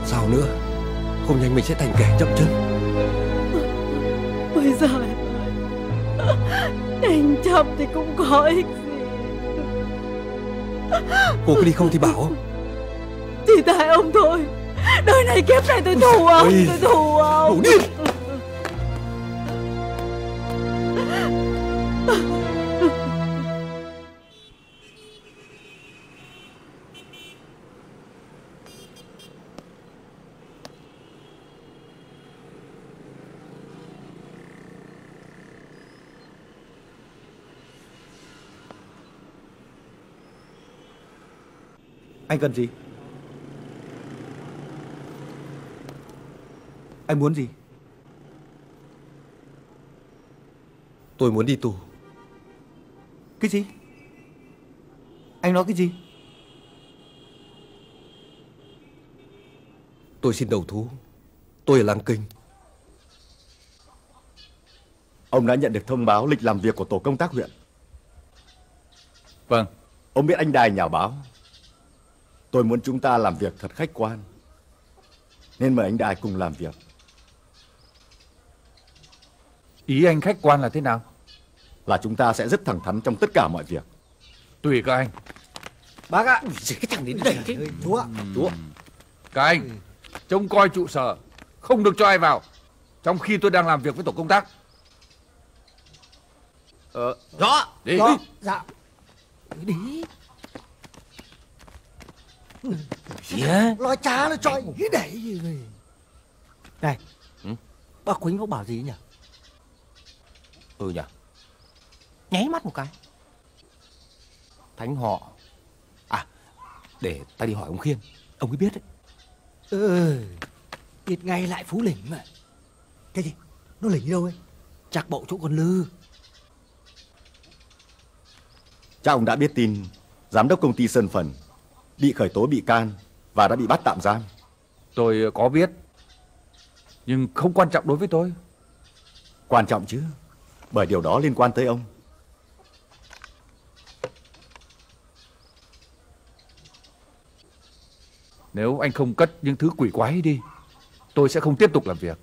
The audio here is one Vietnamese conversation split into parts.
Sao nữa? Không nhanh mình sẽ thành kẻ chậm chân. Ôi giời, nhanh chậm thì cũng có ích gì. Cô cứ đi không thì bảo. Thì tại ông thôi. Đời này kiếp này tôi thù ông. Tôi thù ông. Đủ đi. Anh cần gì? Anh muốn gì? Tôi muốn đi tù. Cái gì? Anh nói cái gì? Tôi xin đầu thú. Tôi ở làng Kinh. Ông đã nhận được thông báo lịch làm việc của tổ công tác huyện. Vâng. Ông biết anh Đài nhà báo. Tôi muốn chúng ta làm việc thật khách quan, nên mời anh Đài cùng làm việc. Ý anh khách quan là thế nào? Là chúng ta sẽ rất thẳng thắn trong tất cả mọi việc. Tùy các anh. Bác ạ. Cái thằng đến đây chứ. Chú ạ. Chú. Các anh trông coi trụ sở, không được cho ai vào trong khi tôi đang làm việc với tổ công tác. Rõ. Đi. Dạ. Đi. Gì hả? Nói chá nó cho anh cái đẩy gì này. Này, bác Quýnh có bảo gì nhỉ? Ừ nhỉ. Nháy mắt một cái. Thánh họ. À, để ta đi hỏi ông Khiên. Ông ấy biết đấy. Biết ngay lại Phú Lĩnh mà. Cái gì? Nó lĩnh đi đâu ấy? Chắc bộ chỗ con Lư. Cha ông đã biết tin giám đốc công ty Sơn Phần bị khởi tố bị can và đã bị bắt tạm giam. Tôi có biết, nhưng không quan trọng đối với tôi. Quan trọng chứ, bởi điều đó liên quan tới ông. Nếu anh không cất những thứ quỷ quái đi, tôi sẽ không tiếp tục làm việc.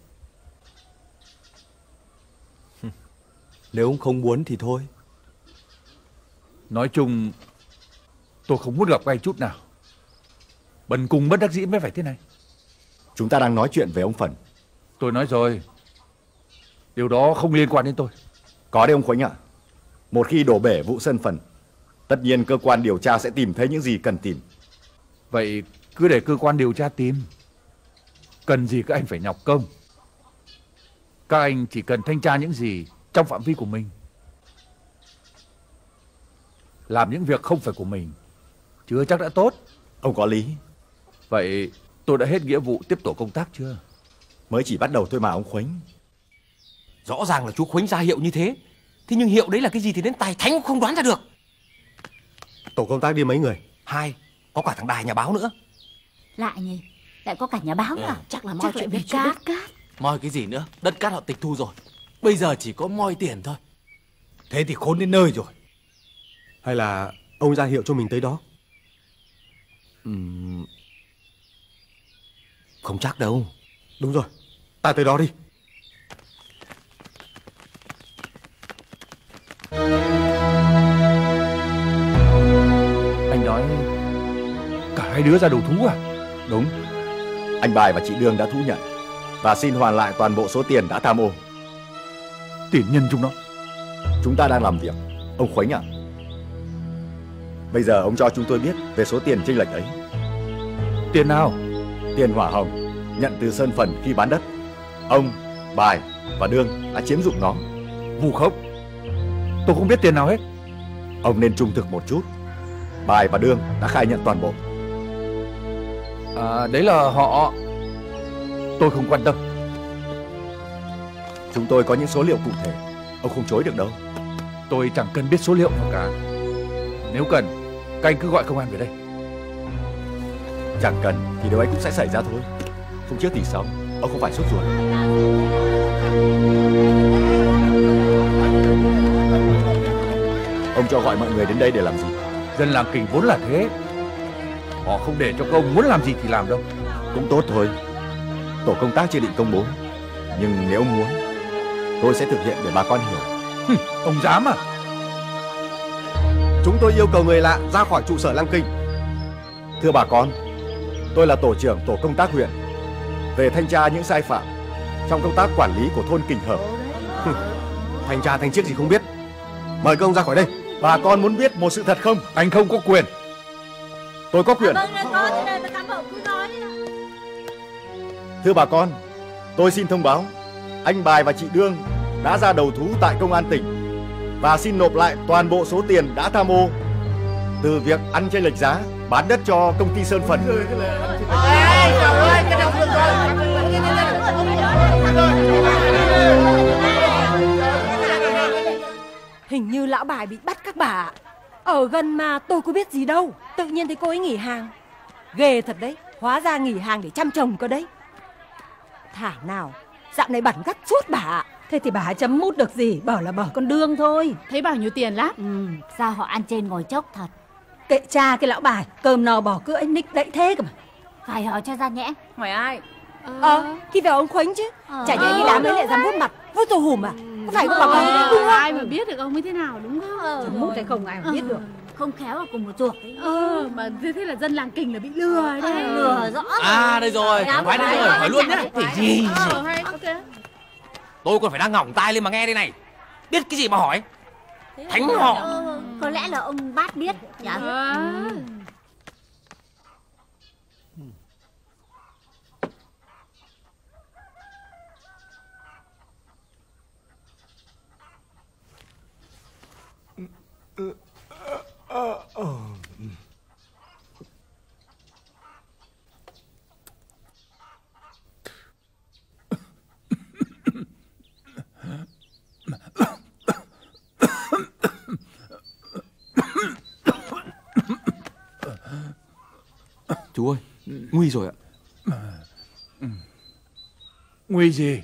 Nếu ông không muốn thì thôi. Nói chung, tôi không muốn gặp anh chút nào. Bần cùng bất đắc dĩ mới phải thế này. Chúng ta đang nói chuyện về ông Phần. Tôi nói rồi, điều đó không liên quan đến tôi. Có đấy ông Khuếch ạ. Một khi đổ bể vụ Sơn Phần, tất nhiên cơ quan điều tra sẽ tìm thấy những gì cần tìm. Vậy cứ để cơ quan điều tra tìm. Cần gì các anh phải nhọc công. Các anh chỉ cần thanh tra những gì trong phạm vi của mình. Làm những việc không phải của mình chưa chắc đã tốt. Ông có lý. Vậy tôi đã hết nghĩa vụ tiếp tổ công tác chưa? Mới chỉ bắt đầu thôi mà ông Khuếch. Rõ ràng là chú Khuếch ra hiệu như thế. Thế nhưng hiệu đấy là cái gì thì đến tài thánh cũng không đoán ra được. Tổ công tác đi mấy người? 2, có cả thằng Đài nhà báo nữa. Lạ nhỉ, lại có cả nhà báo nữa. Chắc là moi Chắc chuyện lại về biết cát. đất cát. Moi cái gì nữa, đất cát họ tịch thu rồi. Bây giờ chỉ có moi tiền thôi. Thế thì khốn đến nơi rồi. Hay là ông ra hiệu cho mình tới đó? Không chắc đâu. Đúng rồi, ta tới đó đi. Anh nói cả hai đứa ra đầu thú à? Đúng. Anh Bài và chị Đương đã thú nhận và xin hoàn lại toàn bộ số tiền đã tham ô. Tiền nhân chúng nó. Chúng ta đang làm việc, ông Khuếch ạ. Bây giờ ông cho chúng tôi biết về số tiền chênh lệch ấy. Tiền nào? Tiền hỏa hồng nhận từ Sơn Phần khi bán đất. Ông, Bài và Đương đã chiếm dụng nó. Vu khống. Tôi không biết tiền nào hết. Ông nên trung thực một chút. Bài và Đương đã khai nhận toàn bộ. À, đấy là họ. Tôi không quan tâm. Chúng tôi có những số liệu cụ thể, ông không chối được đâu. Tôi chẳng cần biết số liệu nào cả. Nếu cần, các anh cứ gọi công an về đây. Chẳng cần thì điều ấy cũng sẽ xảy ra thôi. Không trước thì sau, ông không phải sốt ruột. Ông cho gọi mọi người đến đây để làm gì? Dân làng Kình vốn là thế. Họ không để cho các ông muốn làm gì thì làm đâu. Cũng tốt thôi. Tổ công tác chưa định công bố, nhưng nếu muốn, tôi sẽ thực hiện để bà con hiểu. Ông dám à? Chúng tôi yêu cầu người lạ ra khỏi trụ sở Lăng Kinh. Thưa bà con, tôi là tổ trưởng tổ công tác huyện, về thanh tra những sai phạm trong công tác quản lý của thôn Kình Hợp. Thanh tra thanh chiếc gì không biết. Mời các ông ra khỏi đây. Bà con muốn biết một sự thật không? Anh không có quyền. Tôi có quyền. Thưa bà con, tôi xin thông báo anh Bài và chị Đương đã ra đầu thú tại công an tỉnh và xin nộp lại toàn bộ số tiền đã tham ô từ việc ăn chênh lệch giá, bán đất cho công ty Sơn Phần. Hình như lão Bài bị bắt các bà ạ. Ở gần mà tôi có biết gì đâu. Tự nhiên thấy cô ấy nghỉ hàng. Ghê thật đấy. Hóa ra nghỉ hàng để chăm chồng cơ đấy. Thảo nào dạo này bẩn gắt suốt bà ạ. Thế thì bà chấm mút được gì, bảo là bỏ con Đương thôi. Thấy bao nhiêu tiền lắm. Sao họ ăn trên ngồi chốc thật. Kệ cha cái lão Bài, cơm nào bỏ cứ anh Nick đậy thế cơ mà. Phải hỏi cho ra nhẽ. Hỏi ai? Thì phải ông Khuếnh chứ. Chả nhẽ đi làm ấy lại dám vuốt mặt, vuốt tô hùm à? Có phải không bà con? Đúng không? Ai mà biết được ông ấy thế nào, đúng không? Chấm mút hay không ai mà biết được. Không khéo là cùng một chuộc đấy. Mà thế là dân làng Kình là bị lừa đấy. Lừa rõ. Đây rồi, thoải đây rồi, hỏi luôn nhá. Gì? Ok. Tôi còn phải đang ngỏng tai lên mà nghe đây này. Biết cái gì mà hỏi? Thánh họ. Có lẽ là ông Bát biết nhỉ? Chú ơi, nguy rồi ạ. Nguy gì?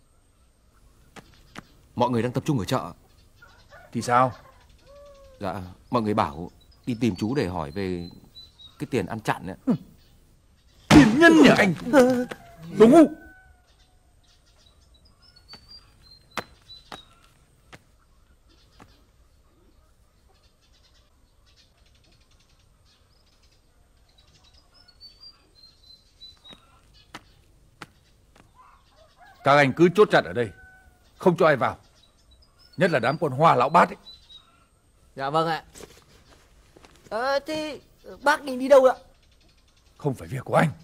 Mọi người đang tập trung ở chợ. Thì sao? Dạ, mọi người bảo đi tìm chú để hỏi về cái tiền ăn chặn ấy. Tiền nhân nhỉ anh? Đúng không? Các anh cứ chốt chặt ở đây, không cho ai vào. Nhất là đám con Hoa lão Bát ấy. Dạ vâng ạ. Thế bác định đi đâu ạ? Không phải việc của anh.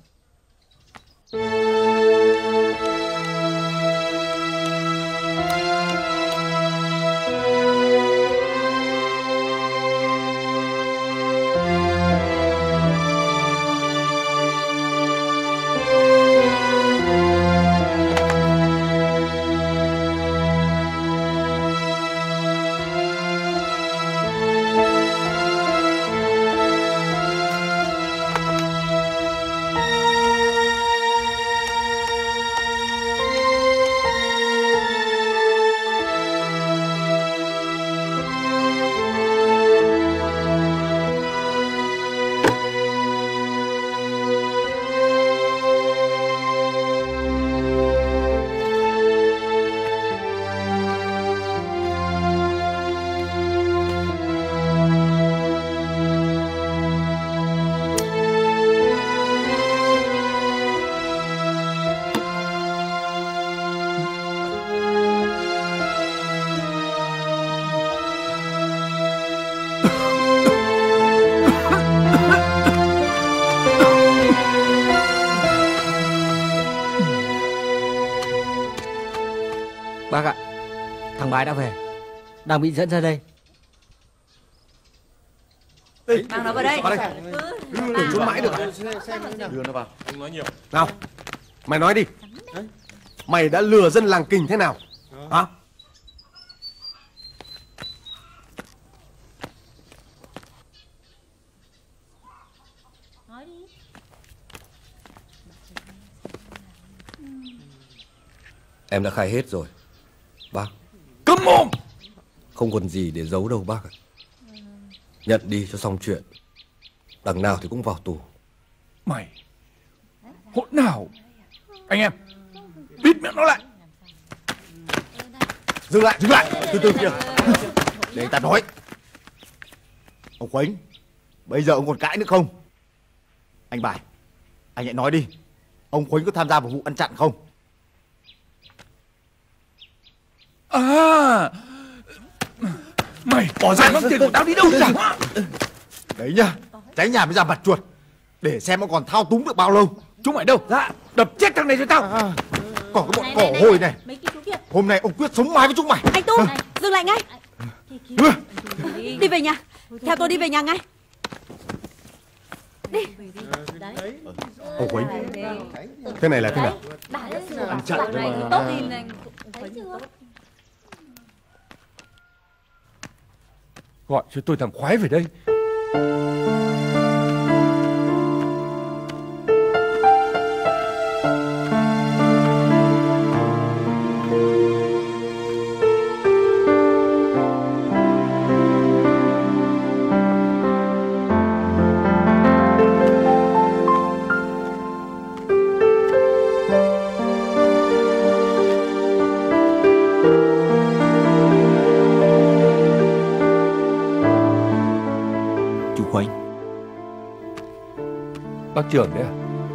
Bác ạ, thằng Bài đã về, đang bị dẫn ra đây. Mang nó vào đây. Đừng trốn mãi được à? Đưa nó vào. Nào, mày nói đi. Mày đã lừa dân làng Kình thế nào? Hả? Em đã khai hết rồi bác. Câm mồm! Không còn gì để giấu đâu bác ạ. Nhận đi cho xong chuyện. Đằng nào thì cũng vào tù. Mày Hỗn nào. Anh em, bịt miệng nó lại. Dừng lại, từ từ kìa. Để ta nói. Ông Khuếch, bây giờ ông còn cãi nữa không? Anh Bài, anh hãy nói đi. Ông Khuếch có tham gia vào vụ ăn chặn không? À, mày bỏ ra mang tiền của tao đi đâu ra? Đấy nhá, cháy nhà mới ra mặt chuột. Để xem ông còn thao túng được bao lâu. Chúng mày đâu? Dạ, đập chết thằng này cho tao. Còn cái bọn cỏ hôi này. Hôm nay ông quyết sống mái với chúng mày. Anh Tu, dừng lại ngay. Đi về nhà. Theo tôi đi về nhà ngay. Đi. Ông Khuếch, cái này là thế nào? Ăn chặn thôi mà. Tốt. Gọi cho tôi thằng Khoái về đây. Bác trưởng đấy à?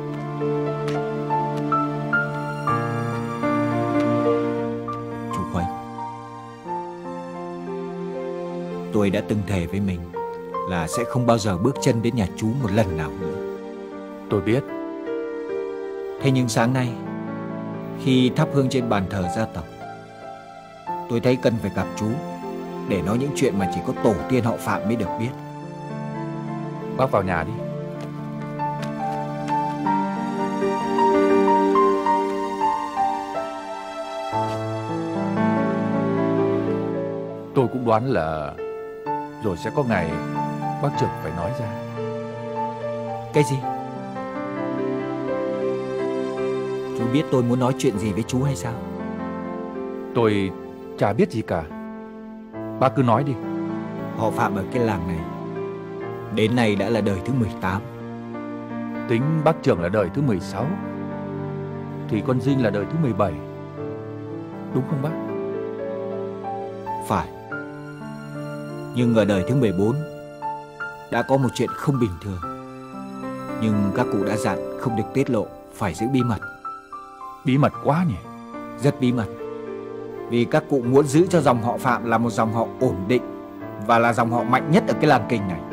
Chú Khuếch, tôi đã từng thề với mình là sẽ không bao giờ bước chân đến nhà chú một lần nào nữa. Tôi biết. Thế nhưng sáng nay, khi thắp hương trên bàn thờ gia tộc, tôi thấy cần phải gặp chú để nói những chuyện mà chỉ có tổ tiên họ Phạm mới được biết. Bác vào nhà đi. Tôi cũng đoán là rồi sẽ có ngày bác trưởng phải nói ra. Cái gì? Chú biết tôi muốn nói chuyện gì với chú hay sao? Tôi chả biết gì cả. Bác cứ nói đi. Họ Phạm ở cái làng này đến nay đã là đời thứ 18. Tính bác trưởng là đời thứ 16 thì con Dinh là đời thứ 17. Đúng không bác? Phải. Nhưng ở đời thứ 14 đã có một chuyện không bình thường. Nhưng các cụ đã dặn không được tiết lộ, phải giữ bí mật. Bí mật quá nhỉ? Rất bí mật. Vì các cụ muốn giữ cho dòng họ Phạm là một dòng họ ổn định và là dòng họ mạnh nhất ở cái làng Kình này.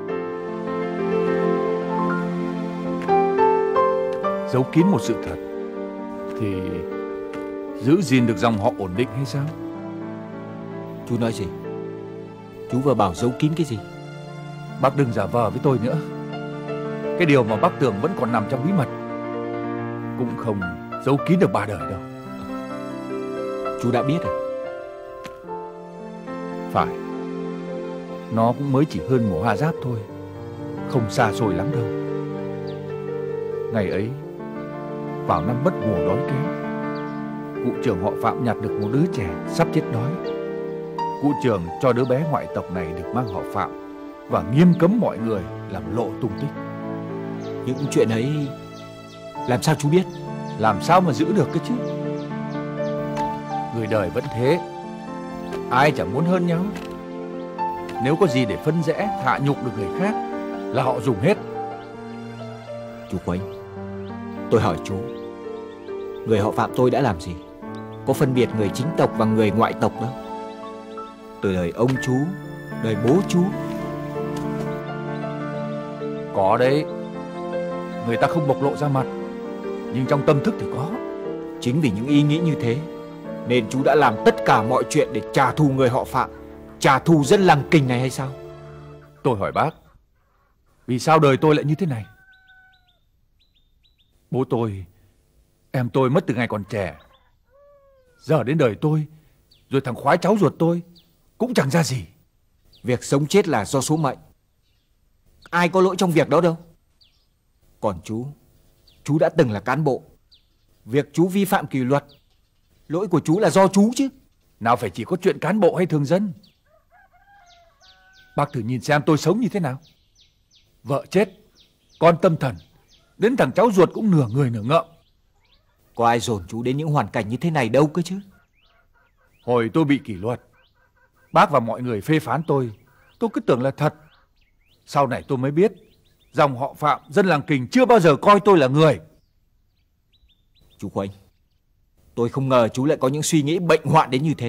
Giấu kín một sự thật thì giữ gìn được dòng họ ổn định hay sao? Chú nói gì? Chú vừa bảo giấu kín cái gì? Bác đừng giả vờ với tôi nữa. Cái điều mà bác tưởng vẫn còn nằm trong bí mật cũng không giấu kín được 3 đời đâu. Chú đã biết à? Phải. Nó cũng mới chỉ hơn mùa hoa giáp thôi, không xa xôi lắm đâu. Ngày ấy, vào năm mất mùa đói kém, cụ trưởng họ Phạm nhặt được một đứa trẻ sắp chết đói. Cụ trưởng cho đứa bé ngoại tộc này được mang họ Phạm và nghiêm cấm mọi người làm lộ tung tích. Những chuyện ấy làm sao chú biết? Làm sao mà giữ được cơ chứ? Người đời vẫn thế, ai chẳng muốn hơn nhau. Nếu có gì để phân rẽ, hạ nhục được người khác là họ dùng hết. Chú Khuếch, tôi hỏi chú, người họ Phạm tôi đã làm gì? Có phân biệt người chính tộc và người ngoại tộc đâu. Từ đời ông chú, đời bố chú. Có đấy. Người ta không bộc lộ ra mặt, nhưng trong tâm thức thì có. Chính vì những ý nghĩ như thế nên chú đã làm tất cả mọi chuyện để trả thù người họ Phạm, trả thù dân làng Kình này hay sao? Tôi hỏi bác, vì sao đời tôi lại như thế này? Bố tôi, em tôi mất từ ngày còn trẻ. Giờ đến đời tôi, rồi thằng Khoái cháu ruột tôi cũng chẳng ra gì. Việc sống chết là do số mệnh. Ai có lỗi trong việc đó đâu. Còn chú đã từng là cán bộ. Việc chú vi phạm kỷ luật, lỗi của chú là do chú chứ. Nào phải chỉ có chuyện cán bộ hay thường dân. Bác thử nhìn xem tôi sống như thế nào. Vợ chết, con tâm thần, Đến thằng cháu ruột cũng nửa người nửa ngợm. Có ai dồn chú đến những hoàn cảnh như thế này đâu cơ chứ. Hồi tôi bị kỷ luật, bác và mọi người phê phán tôi cứ tưởng là thật. Sau này tôi mới biết dòng họ Phạm, dân làng Kình chưa bao giờ coi tôi là người. Chú Khuếch, tôi không ngờ chú lại có những suy nghĩ bệnh hoạn đến như thế.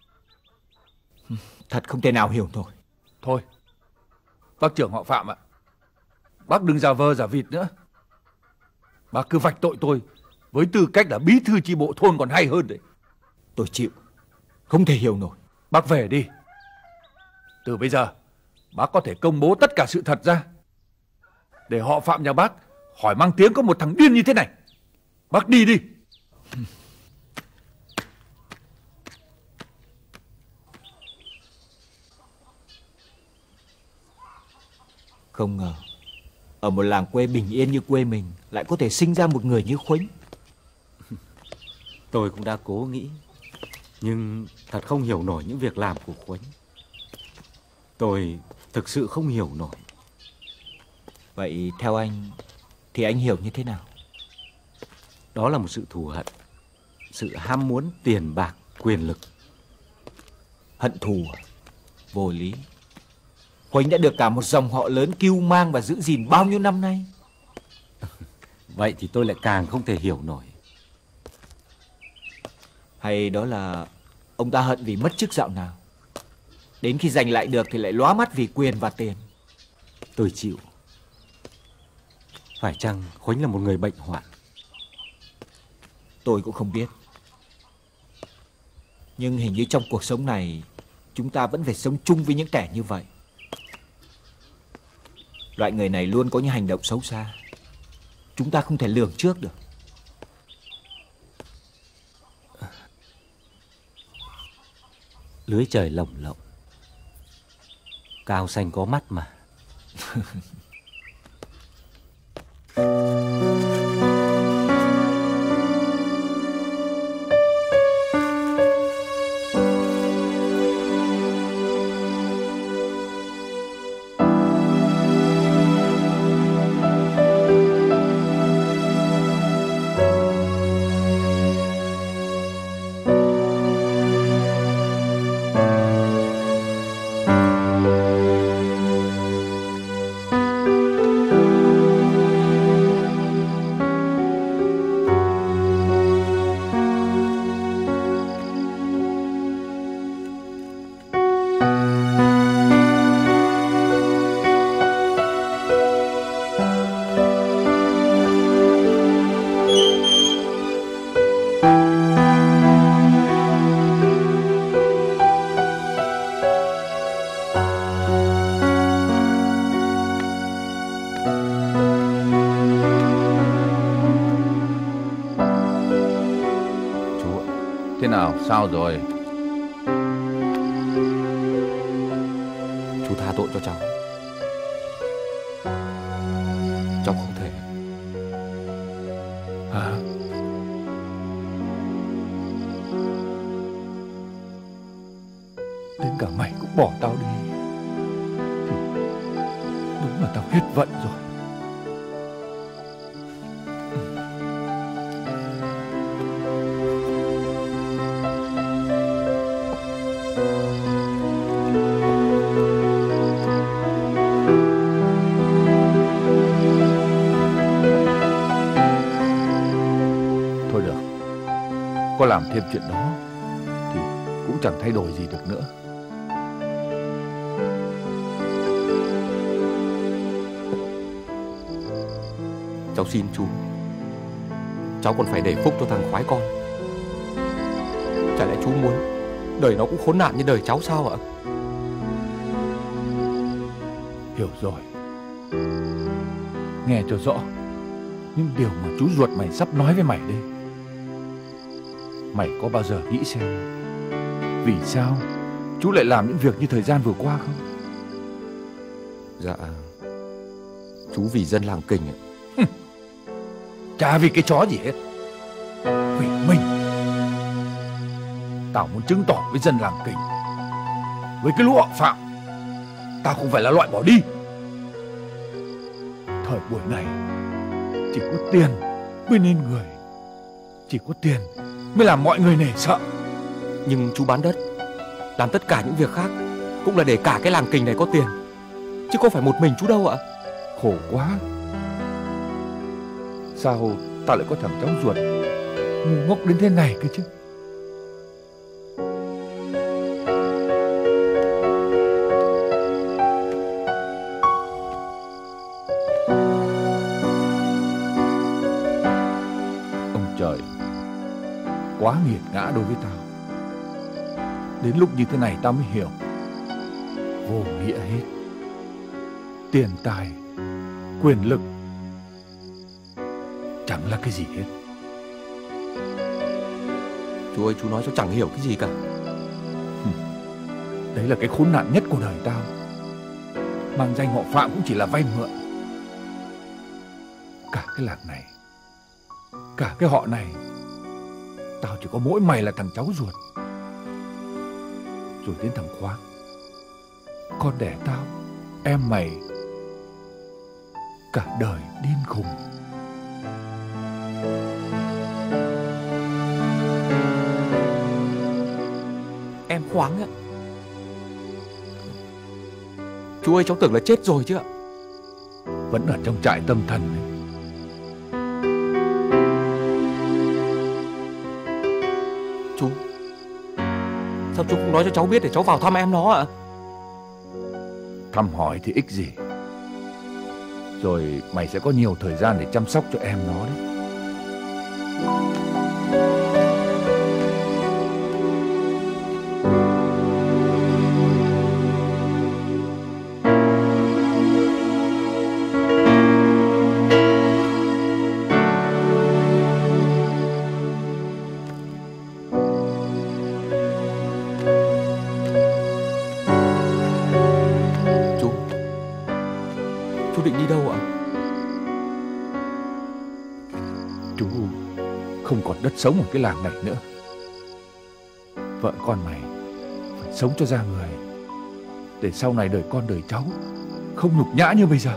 Thật không thể nào hiểu nổi. Thôi, bác trưởng họ Phạm ạ, bác đừng giả vờ giả vịt nữa. Bác cứ vạch tội tôi với tư cách là bí thư chi bộ thôn còn hay hơn đấy. Tôi chịu, không thể hiểu nổi. Bác về đi. Từ bây giờ bác có thể công bố tất cả sự thật ra, để họ Phạm nhà bác hỏi mang tiếng có một thằng điên như thế này. Bác đi đi. Không ngờ ở một làng quê bình yên như quê mình lại có thể sinh ra một người như Khuếch. Tôi cũng đã cố nghĩ, nhưng thật không hiểu nổi những việc làm của Khuếch. Tôi thực sự không hiểu nổi. Vậy theo anh thì anh hiểu như thế nào? Đó là một sự thù hận, sự ham muốn tiền bạc, quyền lực. Hận thù vô lý. Khuếch đã được cả một dòng họ lớn cưu mang và giữ gìn bao nhiêu năm nay. Vậy thì tôi lại càng không thể hiểu nổi. Hay đó là ông ta hận vì mất chức dạo nào, đến khi giành lại được thì lại lóa mắt vì quyền và tiền. Tôi chịu. Phải chăng Khuếch là một người bệnh hoạn? Tôi cũng không biết. Nhưng hình như trong cuộc sống này chúng ta vẫn phải sống chung với những kẻ như vậy. Loại người này luôn có những hành động xấu xa, chúng ta không thể lường trước được. Lưới trời lồng lộng, cao xanh có mắt mà. Sao rồi? Chú tha tội cho cháu. Cháu không thể. Hả? Đến cả mày cũng bỏ tao đi thì đúng là tao hết vận rồi. Có làm thêm chuyện đó thì cũng chẳng thay đổi gì được nữa. Cháu xin chú, cháu còn phải để phúc cho thằng khoái con. Chả lẽ chú muốn đời nó cũng khốn nạn như đời cháu sao ạ? Hiểu rồi. Nghe cho rõ những điều mà chú ruột mày sắp nói với mày đây. Mày có bao giờ nghĩ xem vì sao chú lại làm những việc như thời gian vừa qua không? Dạ, chú vì dân làng Kình ạ. Chả vì cái chó gì hết. Vì mình. Tao muốn chứng tỏ với dân làng Kình, với cái lũ họ Phạm, tao không phải là loại bỏ đi. Thời buổi này Chỉ có tiền mới nên người, chỉ có tiền mới làm mọi người nể sợ. Nhưng chú bán đất, làm tất cả những việc khác cũng là để cả cái làng Kình này có tiền, chứ không phải một mình chú đâu ạ. Khổ quá. Sao ta lại có thằng cháu ruột ngu ngốc đến thế này cơ chứ? Ông trời quá nghiệt ngã đối với tao. Đến lúc như thế này tao mới hiểu, vô nghĩa hết. Tiền tài, quyền lực chẳng là cái gì hết. Chú ơi, chú nói cháu chẳng hiểu cái gì cả. Đấy là cái khốn nạn nhất của đời tao. Mang danh họ Phạm cũng chỉ là vay mượn. Cả cái làng này, cả cái họ này, tao chỉ có mỗi mày là thằng cháu ruột. Rồi đến thằng Khoáng, con đẻ tao, em mày, cả đời điên khùng. Em Khoáng ạ. Chú ơi, cháu tưởng là chết rồi chứ ạ. Vẫn ở trong trại tâm thần ấy. Chú, sao chú không nói cho cháu biết để cháu vào thăm em nó ạ? Thăm hỏi thì ích gì. Rồi mày sẽ có nhiều thời gian để chăm sóc cho em nó đấy. Chú định đi đâu ạ? Chú không còn đất sống ở cái làng này nữa. Vợ con mày phải sống cho ra người, để sau này đời con đời cháu không nhục nhã như bây giờ.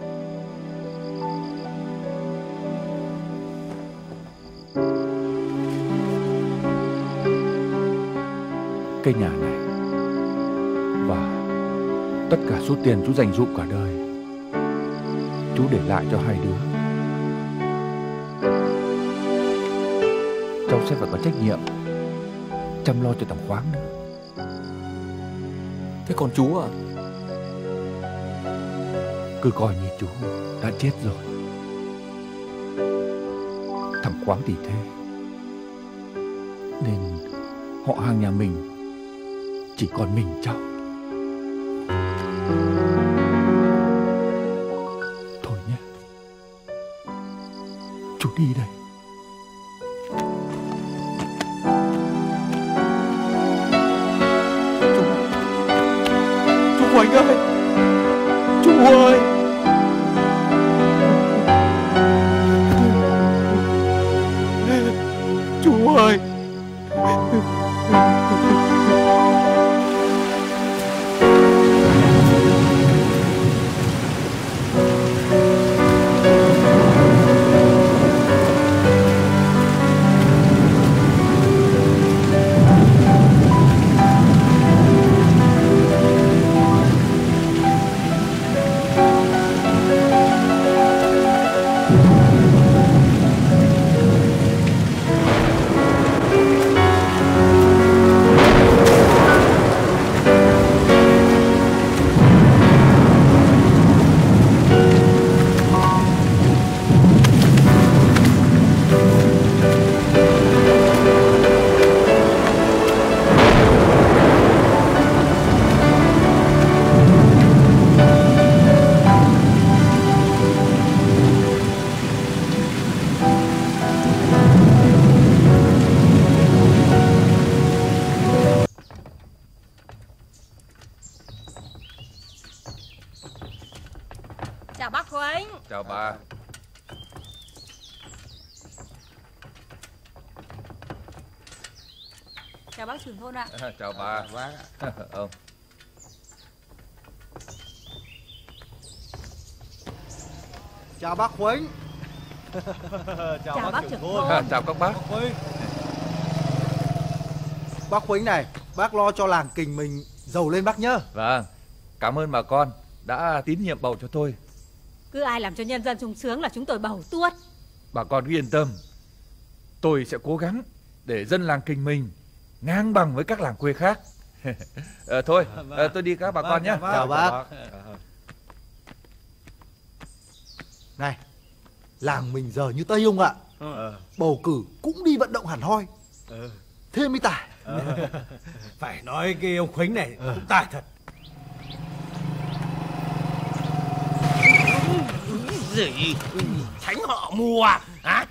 Cái nhà này và tất cả số tiền chú dành dụm cả đời, chú để lại cho hai đứa. Cháu sẽ phải có trách nhiệm chăm lo cho thằng Khoáng nữa. Thế còn chú ạ? Cứ coi như chú đã chết rồi. Thằng Khoáng thì thế, nên họ hàng nhà mình chỉ còn mình cháu. Thôi nhé, chú đi đây. Chú Khoánh ơi, chú ơi. Chú ơi. Chào bác Khoánh. Chào bà. Chào bác trưởng thôn ạ. Chào bà. Chào bác Khuếnh. Chào bác trưởng thôn. Chào các bác. Bác Khuếnh này, bác lo cho làng Kình mình giàu lên bác nhá. Vâng, cảm ơn bà con đã tín nhiệm bầu cho tôi. Cứ ai làm cho nhân dân sung sướng là chúng tôi bầu tuốt. Bà con yên tâm, tôi sẽ cố gắng để dân làng Kình mình ngang bằng với các làng quê khác. Thôi, tôi đi các bà con nhé. Chào bác. Này, làng mình giờ như Tây ông ạ. Bầu cử cũng đi vận động hẳn hoi. Thế mới tài. Phải nói cái ông Khuếnh này cũng tài thật. Gì? Thánh họ mù à? Hả?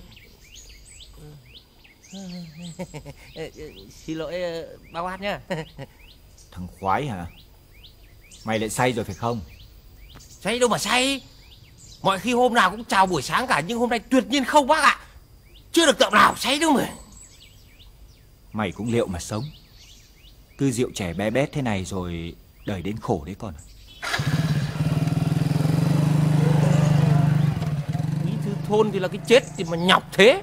Xin lỗi bác Bát nhá. Thằng khoái hả? Mày lại say rồi phải không? Say đâu mà say. Mọi khi hôm nào cũng chào buổi sáng cả, nhưng hôm nay tuyệt nhiên không bác ạ. Chưa được tợm nào say đâu mà. Mày cũng liệu mà sống. Cứ rượu trẻ bé bét thế này rồi đời đến khổ đấy con. Bí thư thôn thì là cái chết thì mà nhọc thế.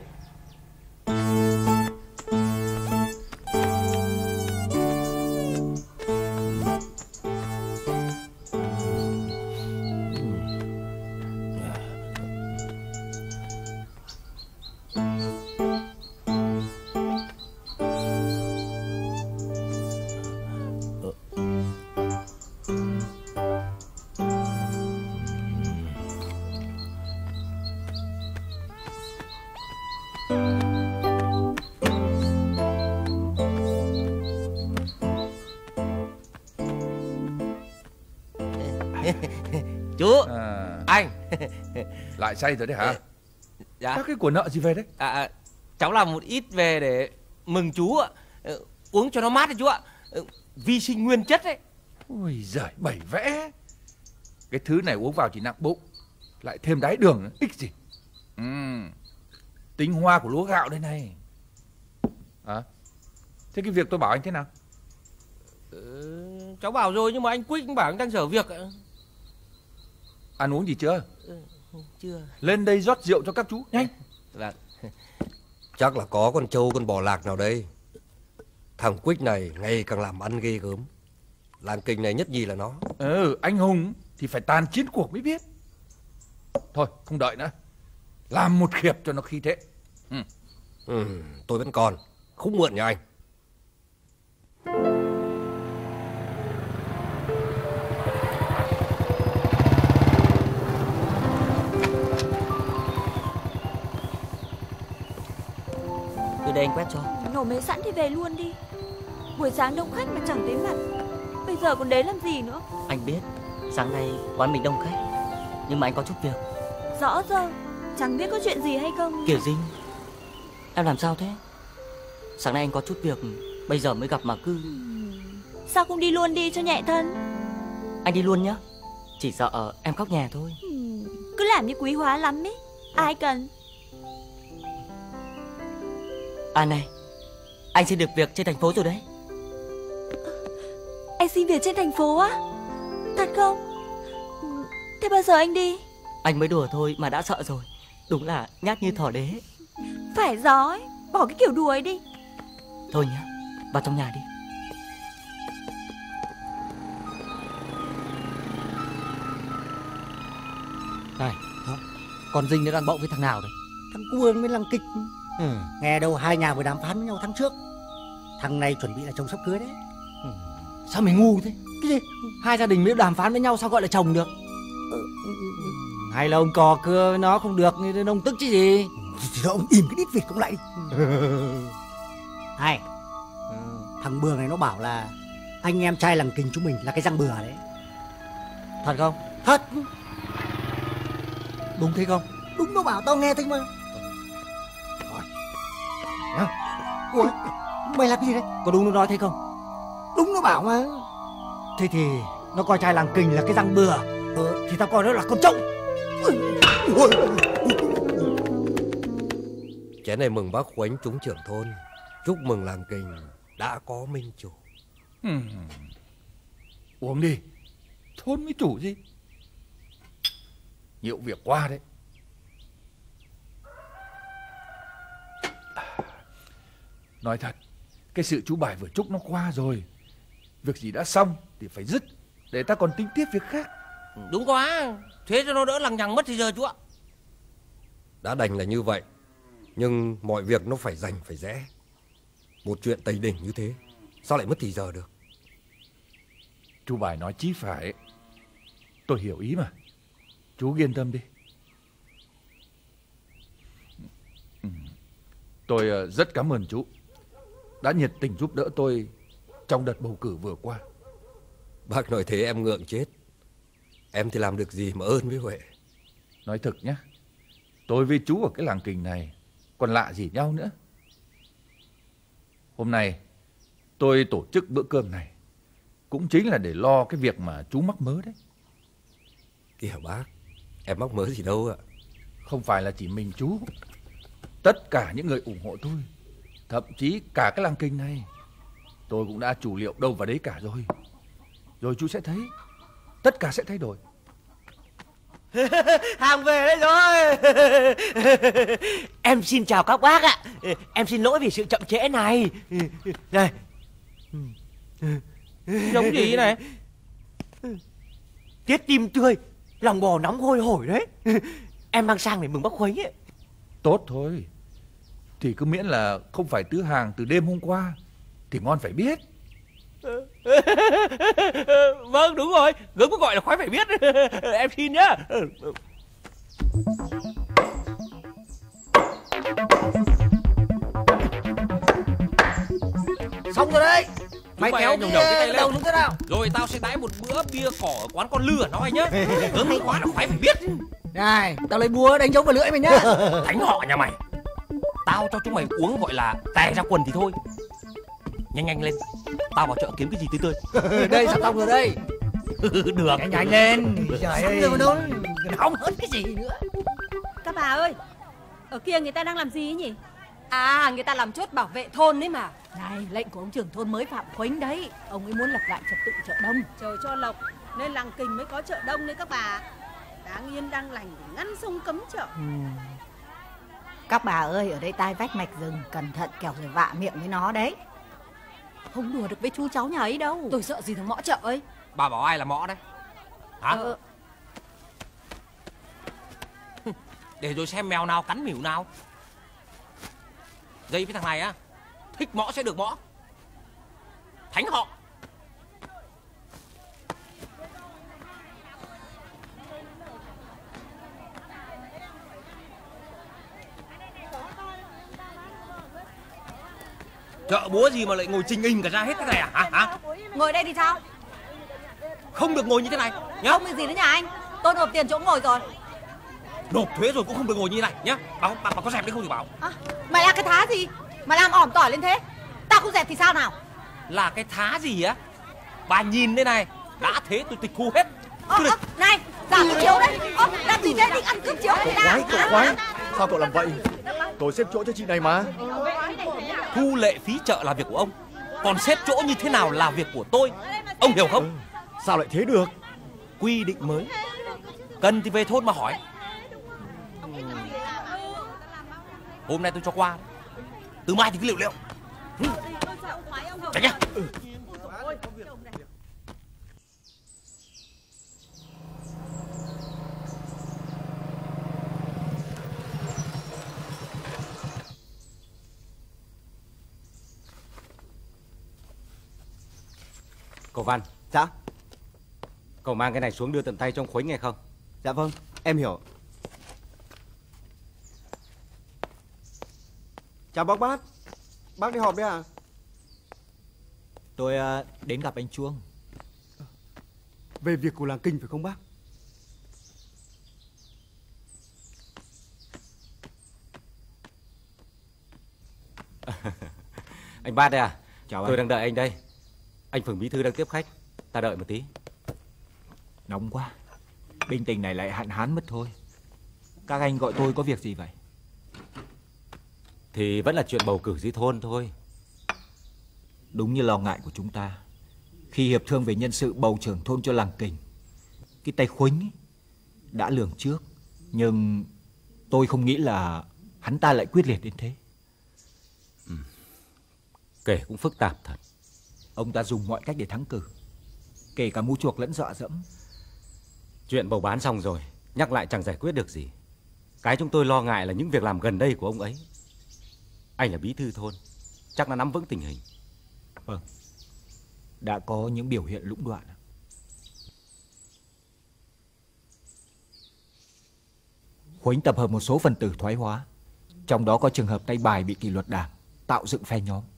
Chú anh lại say rồi đấy hả? Dạ. Các cái của nợ gì về đấy? Cháu làm một ít về để mừng chú ạ. Uống cho nó mát đấy chú ạ. Vi sinh nguyên chất đấy. Ôi giời, bày vẽ. Cái thứ này uống vào chỉ nặng bụng, lại thêm đái đường nữa, ích gì. Tinh hoa của lúa gạo đây này. Thế cái việc tôi bảo anh thế nào? Cháu bảo rồi nhưng mà anh Quýnh bảo anh đang dở việc. Ăn uống gì chưa? Chưa. Lên đây rót rượu cho các chú, nhanh. Vâng. Chắc là có con trâu con bò lạc nào đây. Thằng Quýnh này ngày càng làm ăn ghê gớm. Làng Kình này nhất nhì là nó. Anh hùng thì phải tàn chiến cuộc mới biết. Thôi không đợi nữa, làm một khiệp cho nó khí thế. Tôi vẫn còn, không mượn nhà anh. Đây anh quét cho. Nổ máy sẵn thì về luôn đi. Buổi sáng đông khách mà chẳng thấy mặt, bây giờ còn đến làm gì nữa. Anh biết sáng nay quán mình đông khách, nhưng mà anh có chút việc. Rõ giờ chẳng biết có chuyện gì hay không. Kiểu Dinh, em làm sao thế? Sáng nay anh có chút việc, bây giờ mới gặp mà cứ... Sao không đi luôn đi cho nhẹ thân? Anh đi luôn nhá. Chỉ sợ em khóc nhè thôi. Cứ làm như quý hóa lắm ấy. Ai cần. Này, anh xin được việc trên thành phố rồi đấy. Anh xin việc trên thành phố á? Thật không? Thế bao giờ anh đi? Anh mới đùa thôi mà đã sợ rồi. Đúng là nhát như thỏ đế. Phải gió ấy, bỏ cái kiểu đùa ấy đi. Thôi nhá, vào trong nhà đi. Này, con Dinh nó đang bậu với thằng nào đấy? Thằng Cuồng với Lăng Kịch. Nghe đâu hai nhà vừa đàm phán với nhau tháng trước. Thằng này chuẩn bị là chồng sắp cưới đấy. Sao mày ngu thế? Cái gì? Hai gia đình mới đàm phán với nhau sao gọi là chồng được? Hay là ông cò cưa nó không được nên ông tức chứ gì? Thì ông im cái đít Việt cũng lại đi. Hay, thằng Bừa này nó bảo là anh em trai Lăng Kình chúng mình là cái răng bừa đấy. Thật không? Thật. Đúng thế không? Đúng, nó bảo tao nghe thấy mà. Ủa, mày làm cái gì đấy? Có đúng nó nói thế không? Đúng, nó bảo mà. Thế thì nó coi trai Làng Kình là cái răng bừa, thì tao coi nó là con trâu. Chén này mừng bác Khuếnh trúng trưởng thôn. Chúc mừng làng Kình đã có minh chủ. Uống đi, thôn với chủ gì. Nhiều việc qua đấy. Nói thật, cái sự chú Bài vừa chúc nó qua rồi. Việc gì đã xong thì phải dứt, để ta còn tính tiếp việc khác. Đúng quá, thế cho nó đỡ lằng nhằng mất thì giờ chú ạ. Đã đành là như vậy, nhưng mọi việc nó phải rành phải rẽ. Một chuyện tày đình như thế, sao lại mất thì giờ được? Chú Bài nói chí phải. Tôi hiểu ý mà. Chú yên tâm đi. Tôi rất cảm ơn chú đã nhiệt tình giúp đỡ tôi trong đợt bầu cử vừa qua. Bác nói thế em ngượng chết. Em thì làm được gì mà ơn với Huệ. Nói thực nhé, tôi với chú ở cái làng Kình này còn lạ gì nhau nữa. Hôm nay tôi tổ chức bữa cơm này cũng chính là để lo cái việc mà chú mắc mớ đấy. Kìa bác, em mắc mớ gì đâu ạ. Không phải là chỉ mình chú. Tất cả những người ủng hộ tôi, thậm chí cả cái làng Kình này, tôi cũng đã chủ liệu đâu vào đấy cả rồi. Rồi chú sẽ thấy tất cả sẽ thay đổi. Hàng về đây rồi. Em xin chào các bác ạ. Em xin lỗi vì sự chậm trễ này. Này. Giống gì này? Tiết tim tươi, lòng bò nóng hôi hổi đấy. Em mang sang để mừng bác Khuấy ấy. Tốt thôi. Thì cứ miễn là không phải tứ hàng từ đêm hôm qua thì ngon phải biết. Vâng đúng rồi, gớm có gọi là khoái phải biết. Em xin nhá. Xong rồi đấy. Mày kéo nhổng cái tay lên đầu xuống thế nào. Rồi tao sẽ đãi một bữa bia cỏ ở quán con lừa nó anh nhá. Gớm nó quá là khoái phải biết. Này, tao lấy búa đánh trống vào lưỡi mày nhá. Thánh họ nhà mày, tao cho chúng mày uống gọi là tè ra quần thì thôi. Nhanh nhanh lên, tao vào chợ kiếm cái gì tươi tươi. Đây sắp xong rồi đây. Được. Nhanh nhanh lên. Trời ơi, đâu nóng hơn cái gì nữa. Các bà ơi, ở kia người ta đang làm gì ấy nhỉ? À, người ta làm chốt bảo vệ thôn đấy mà. Này, lệnh của ông trưởng thôn mới Phạm Khuếnh đấy. Ông ấy muốn lập lại trật tự chợ đông. Trời cho lộc nên làng Kình mới có chợ đông đấy các bà. Đáng yên đang lành để ngăn sông cấm chợ. Các bà ơi, ở đây tai vách mạch rừng, cẩn thận kẻo rồi vạ miệng với nó đấy. Không đùa được với chú cháu nhà ấy đâu. Tôi sợ gì thằng mõ chợ ấy. Bà bảo ai là mõ đấy? Hả? Để rồi xem mèo nào cắn mỉu nào. Dây với thằng này á, thích mõ sẽ được mõ. Thánh họ. Chợ búa gì mà lại ngồi trình hình cả ra hết thế này à? Hả? Ngồi đây thì sao? Không được ngồi như thế này nhá. Không việc gì nữa nhà anh. Tôi nộp tiền chỗ ngồi rồi. Nộp thuế rồi cũng không được ngồi như thế này nhá. Bà có dẹp đấy không thì bảo. Mày là cái thá gì mà làm ỏm tỏi lên thế? Tao không dẹp thì sao nào? Là cái thá gì á? Bà nhìn đây này, đã thế tôi tịch thu hết. Này, giả cái chiếu đấy. Làm gì thế, định ăn cướp chiếu Cậu khoái, sao cậu làm vậy? Tôi xếp chỗ cho chị này mà. Thu lệ phí chợ là việc của ông, còn xếp chỗ như thế nào là việc của tôi. Ông hiểu không? Sao lại thế được? Quy định mới, cần thì về thôn mà hỏi. Hôm nay tôi cho qua, từ mai thì cứ liệu. Tránh nhá. Cậu Văn. Dạ. Cậu mang cái này xuống đưa tận tay trong Khuếnh nghe không? Dạ vâng, em hiểu. Chào bác. Bác đi họp đấy à? Tôi đến gặp anh Chuông. Về việc của làng Kình phải không bác? Anh Bát đây à? Chào anh. Tôi đang đợi anh đây. Anh Phường Bí Thư đang tiếp khách. Ta đợi một tí. Nóng quá. Bình tình này lại hạn hán mất thôi. Các anh gọi tôi có việc gì vậy? Thì vẫn là chuyện bầu cử dưới thôn thôi. Đúng như lo ngại của chúng ta. Khi hiệp thương về nhân sự bầu trưởng thôn cho làng Kình, cái tay Khuếnh ấy đã lường trước. Nhưng tôi không nghĩ là hắn ta lại quyết liệt đến thế. Kể cũng phức tạp thật. Ông ta dùng mọi cách để thắng cử, kể cả mua chuộc lẫn dọa dẫm. Chuyện bầu bán xong rồi, nhắc lại chẳng giải quyết được gì. Cái chúng tôi lo ngại là những việc làm gần đây của ông ấy. Anh là bí thư thôn, chắc là nắm vững tình hình. Vâng, đã có những biểu hiện lũng đoạn. Khuếnh tập hợp một số phần tử thoái hóa, trong đó có trường hợp tay bài bị kỷ luật đảng, tạo dựng phe nhóm.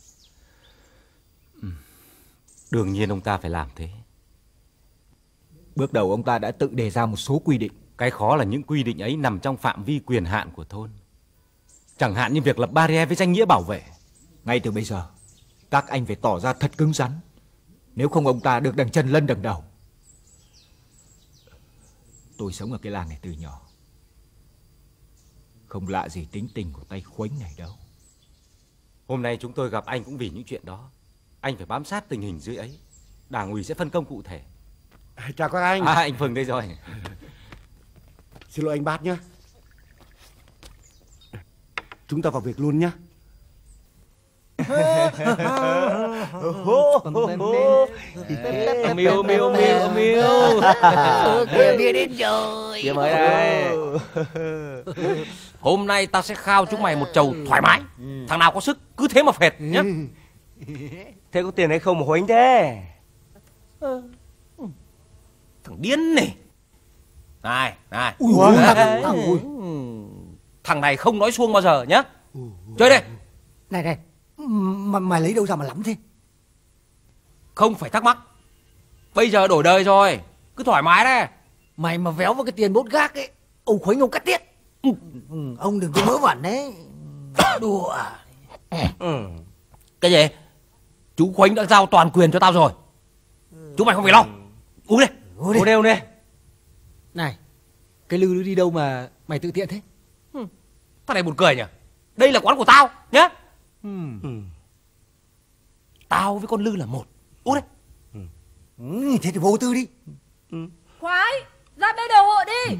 Đương nhiên ông ta phải làm thế. Bước đầu ông ta đã tự đề ra một số quy định. Cái khó là những quy định ấy nằm trong phạm vi quyền hạn của thôn. Chẳng hạn như việc lập barrier với danh nghĩa bảo vệ. Ngay từ bây giờ, các anh phải tỏ ra thật cứng rắn, nếu không ông ta được đằng chân lân đằng đầu. Tôi sống ở cái làng này từ nhỏ, không lạ gì tính tình của tay Khuếnh này đâu. Hôm nay chúng tôi gặp anh cũng vì những chuyện đó. Anh phải bám sát tình hình dưới ấy. Đảng ủy sẽ phân công cụ thể. Chào các anh. Anh Phừng đây rồi. Xin lỗi anh Bát nhé. Chúng ta vào việc luôn nhé. Miu miu miu miu. Kìa bia đến rồi. Bia mới đây. Hôm nay ta sẽ khao chúng mày một chầu thoải mái. Thằng nào có sức cứ thế mà phệt nhé. Thế có tiền hay không mà Huỳnh thế? Thằng điên này. Này, này. Thằng này không nói suông bao giờ nhá. Chơi đây. Này này, mày lấy đâu ra mà lắm thế? Không phải thắc mắc. Bây giờ đổi đời rồi, cứ thoải mái đấy. Mày mà véo vào cái tiền bốt gác ấy, ông Khuếnh ông cắt tiết. Ông đừng có mớ vẩn đấy. Đùa. Cái gì? Chú Khuếnh đã giao toàn quyền cho tao rồi. Chúng mày không phải lo. Uống đi. Uống đi, uống đi. Này, cái lư đi đâu mà mày tự tiện thế? Thằng này buồn cười nhỉ. Đây là quán của tao nhá. Tao với con Lư là một. Uống đi. Thế thì vô tư đi. Khoái, ra bê đầu hộ đi.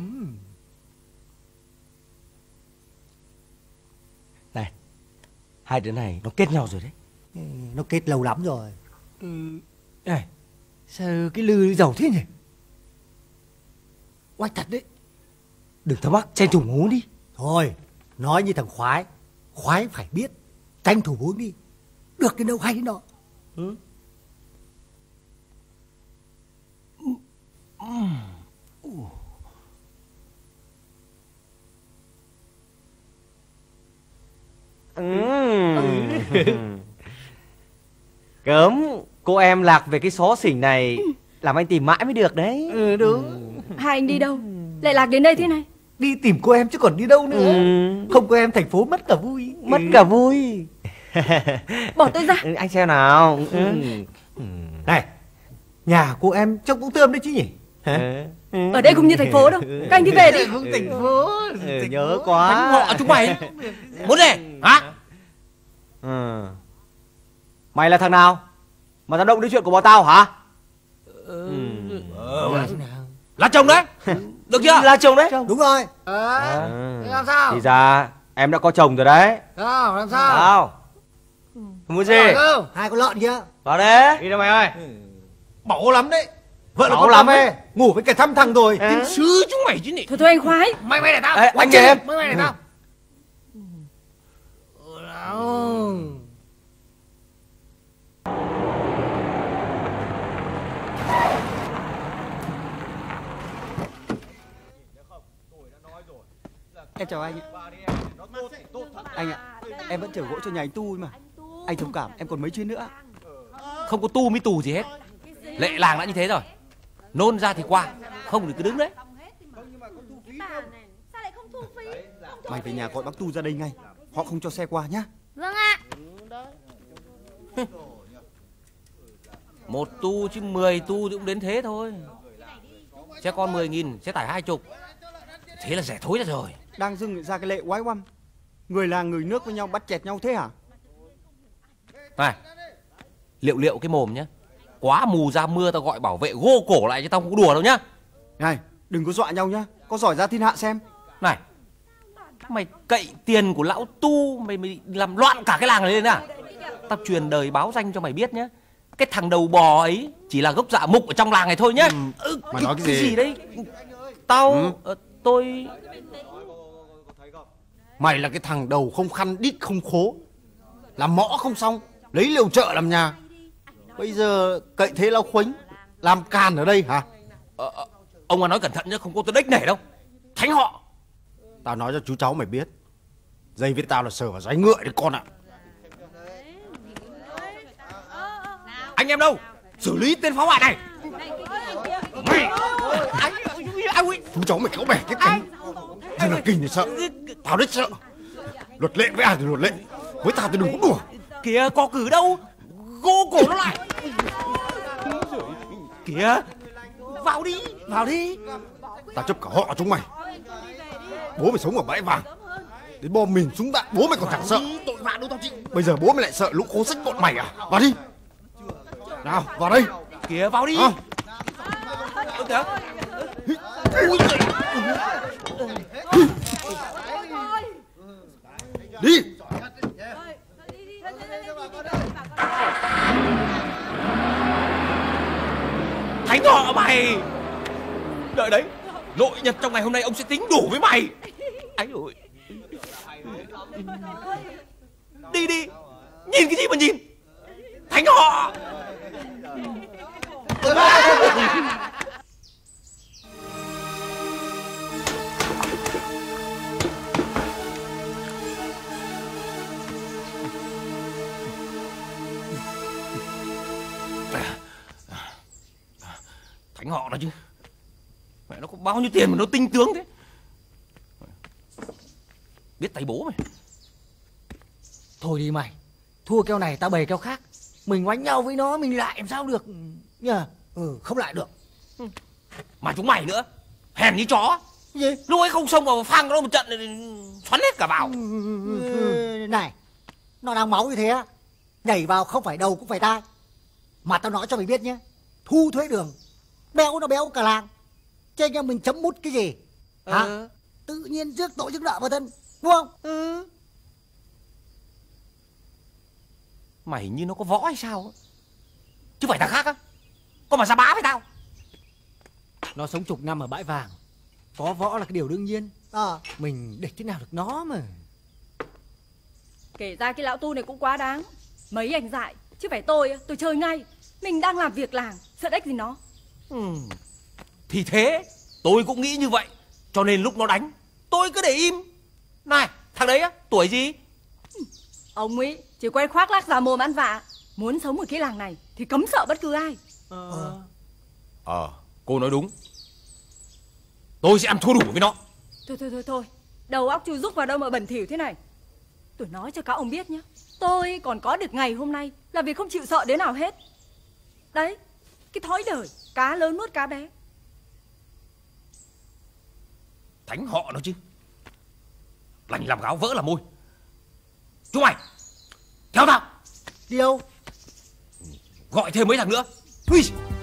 Này, hai đứa này nó kết nhau rồi đấy. Nó kết lâu lắm rồi. Này, sao cái Lư giàu thế nhỉ? Oách thật đấy. Đừng thắc mắc, tranh thủ uống đi. Thôi, nói như thằng Khoái. Khoái phải biết, tranh thủ uống đi. Được đến đâu hay đến đó. Cớm, cô em lạc về cái xó xỉnh này làm anh tìm mãi mới được đấy. Đúng. Hai anh đi đâu? Lại lạc đến đây thế này? Đi tìm cô em chứ còn đi đâu nữa. Không có em thành phố mất cả vui. Mất cả vui. Bỏ tôi ra. Anh xem nào. Này, nhà cô em trông cũng tươm đấy chứ nhỉ? Ở đây cũng như thành phố đâu. Các anh đi về đi. Cũng thành phố. Nhớ quá. Thánh họ chúng mày. Muốn gì? Hả? Mày là thằng nào mà tao động đến chuyện của bọn tao hả? Là chồng đấy. Được chưa? Là chồng đấy. Đúng rồi. Làm sao? Thì ra em đã có chồng rồi đấy. Sao? Làm sao? Sao? Muốn gì? Hai con lợn kia. Vào đấy. Đi đâu mày ơi? Bảo lắm đấy. Vợ là Bảo con lắm lắm ấy. ấy. Ngủ với kẻ thăm thằng rồi. Tiên sứ chúng mày chứ nhỉ. Thôi anh Khoái. Mày để tao. Anh em. Mày để tao. Em chào anh. Anh ạ, em vẫn chở gỗ cho nhà anh Tu mà. Anh thông cảm, em còn mấy chuyến nữa. Không có tu mới tù gì hết. Lệ làng đã như thế rồi. Nôn ra thì qua, không thì cứ đứng đấy. Mày về nhà gọi bác Tu ra đây ngay. Họ không cho xe qua nhá. Vâng ạ. Một tu chứ 10 tu thì cũng đến thế thôi. Xe con 10.000, xe tải 20. Thế là rẻ thối ra rồi. Đang dưng ra cái lệ oái oăm. Người làng người nước với nhau bắt chẹt nhau thế hả? Này, liệu cái mồm nhá. Quá mù ra mưa tao gọi bảo vệ gô cổ lại chứ tao không có đùa đâu nhá. Này, đừng có dọa nhau nhá. Có giỏi ra thiên hạ xem. Này, mày cậy tiền của lão Tu mày làm loạn cả cái làng này lên à? tao truyền đời báo danh cho mày biết nhá. Cái thằng đầu bò ấy chỉ là gốc dạ mục ở trong làng này thôi nhá. Mày nói cái gì đấy? Tao tôi Mày là cái thằng đầu không khăn đít không khố, làm mõ không xong, lấy liều chợ làm nhà. Bây giờ cậy thế lao khuếnh, làm càn ở đây hả? Ông mà nói cẩn thận nhá, không có tôi đếch nể đâu. Thánh họ. Tao nói cho chú cháu mày biết, dây với tao là sờ vào dái ngựa đấy con ạ. Anh em đâu? Xử lý tên phá hoại này. Mày Chú cháu mày kéo bẻ cái cánh. Dân là kinh thì sợ, tao đếch sợ. Luật lệ với ai thì luật lệ, với tao thì đừng có đùa. Kìa, có cử đâu, gô cổ nó lại. Kìa, vào đi. Tao chấp cả họ chúng mày. Bố mày sống ở bãi vàng, đến bom mìn súng đạn bố mày còn chẳng sợ. Tội vạ đâu tao chịu. Bây giờ bố mày lại sợ lũ khố xách bọn mày à? Vào đi. Nào, vào đây. Kìa, vào đi. Kìa. Đi. Thánh họ mày. Đợi đấy, nội nhật trong ngày hôm nay ông sẽ tính đủ với mày. Ấy ôi. Đi, nhìn cái gì mà nhìn. Thánh họ. Thánh họ đó chứ. Mẹ nó có bao nhiêu tiền mà nó tinh tướng thế. Biết tay bố mày. Thôi đi mày, thua keo này tao bày keo khác. Mình oánh nhau với nó mình lại làm sao được nhờ. Không lại được. Mà chúng mày nữa, hèn như chó. Gì? Lúc ấy không xông vào phang nó một trận xoắn hết cả vào. Này, nó đang máu như thế á, nhảy vào không phải đầu cũng phải tai. Mà tao nói cho mày biết nhé, thu thuế đường béo nó béo cả làng, chứ anh em mình chấm mút cái gì hả? Tự nhiên rước tội rước nợ vào thân, đúng không? Mày như nó có võ hay sao? Chứ phải thằng khác á, có mà ra bá với tao. Nó sống chục năm ở bãi vàng, có võ là cái điều đương nhiên. Mình để thế nào được nó mà. Kể ra cái lão tu này cũng quá đáng. Mấy anh dại, chứ phải tôi chơi ngay. Mình đang làm việc làng, sợ đếch gì nó. Thì thế, tôi cũng nghĩ như vậy. Cho nên lúc nó đánh, tôi cứ để im. Này, thằng đấy á, tuổi gì? Ông ấy chỉ quen khoác lác già mồm ăn vạ. Muốn sống ở cái làng này thì cấm sợ bất cứ ai. Cô nói đúng. Tôi sẽ ăn thua đủ với nó. Thôi. Đầu óc chu rúc vào đâu mà bẩn thỉu thế này. Tôi nói cho các ông biết nhé, tôi còn có được ngày hôm nay là vì không chịu sợ đến nào hết. Đấy, cái thói đời cá lớn nuốt cá bé. Thánh họ nó chứ. Lành làm gáo vỡ làm môi. Chúng mày, theo tao. Đi đâu? Gọi thêm mấy thằng nữa. Ui.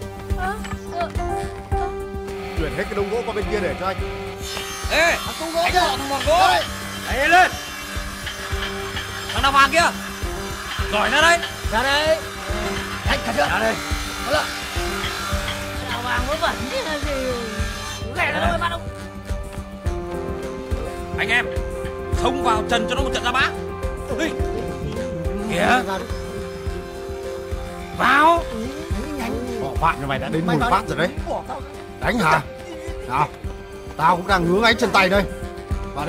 Chuyển hết cái đống gỗ qua bên kia để cho anh. Ê, thánh họ thằng mòn gỗ. Đẩy lên. Thằng nào vàng kia, giỏi ra đây. Ra đây. Anh cả chưa? Ra đây. Nào vàng nó bẩn chứ là gì. Ghẻ ra đâu mà bắt đâu. Anh em, xông vào trần cho nó một trận ra bá. Đi. Kìa. Vào. Bỏ phạt cho mày đã đến mùi phát rồi đấy. Đánh hả? Nào, tao cũng đang ngứa ngáy chân tay đây. Vào đi.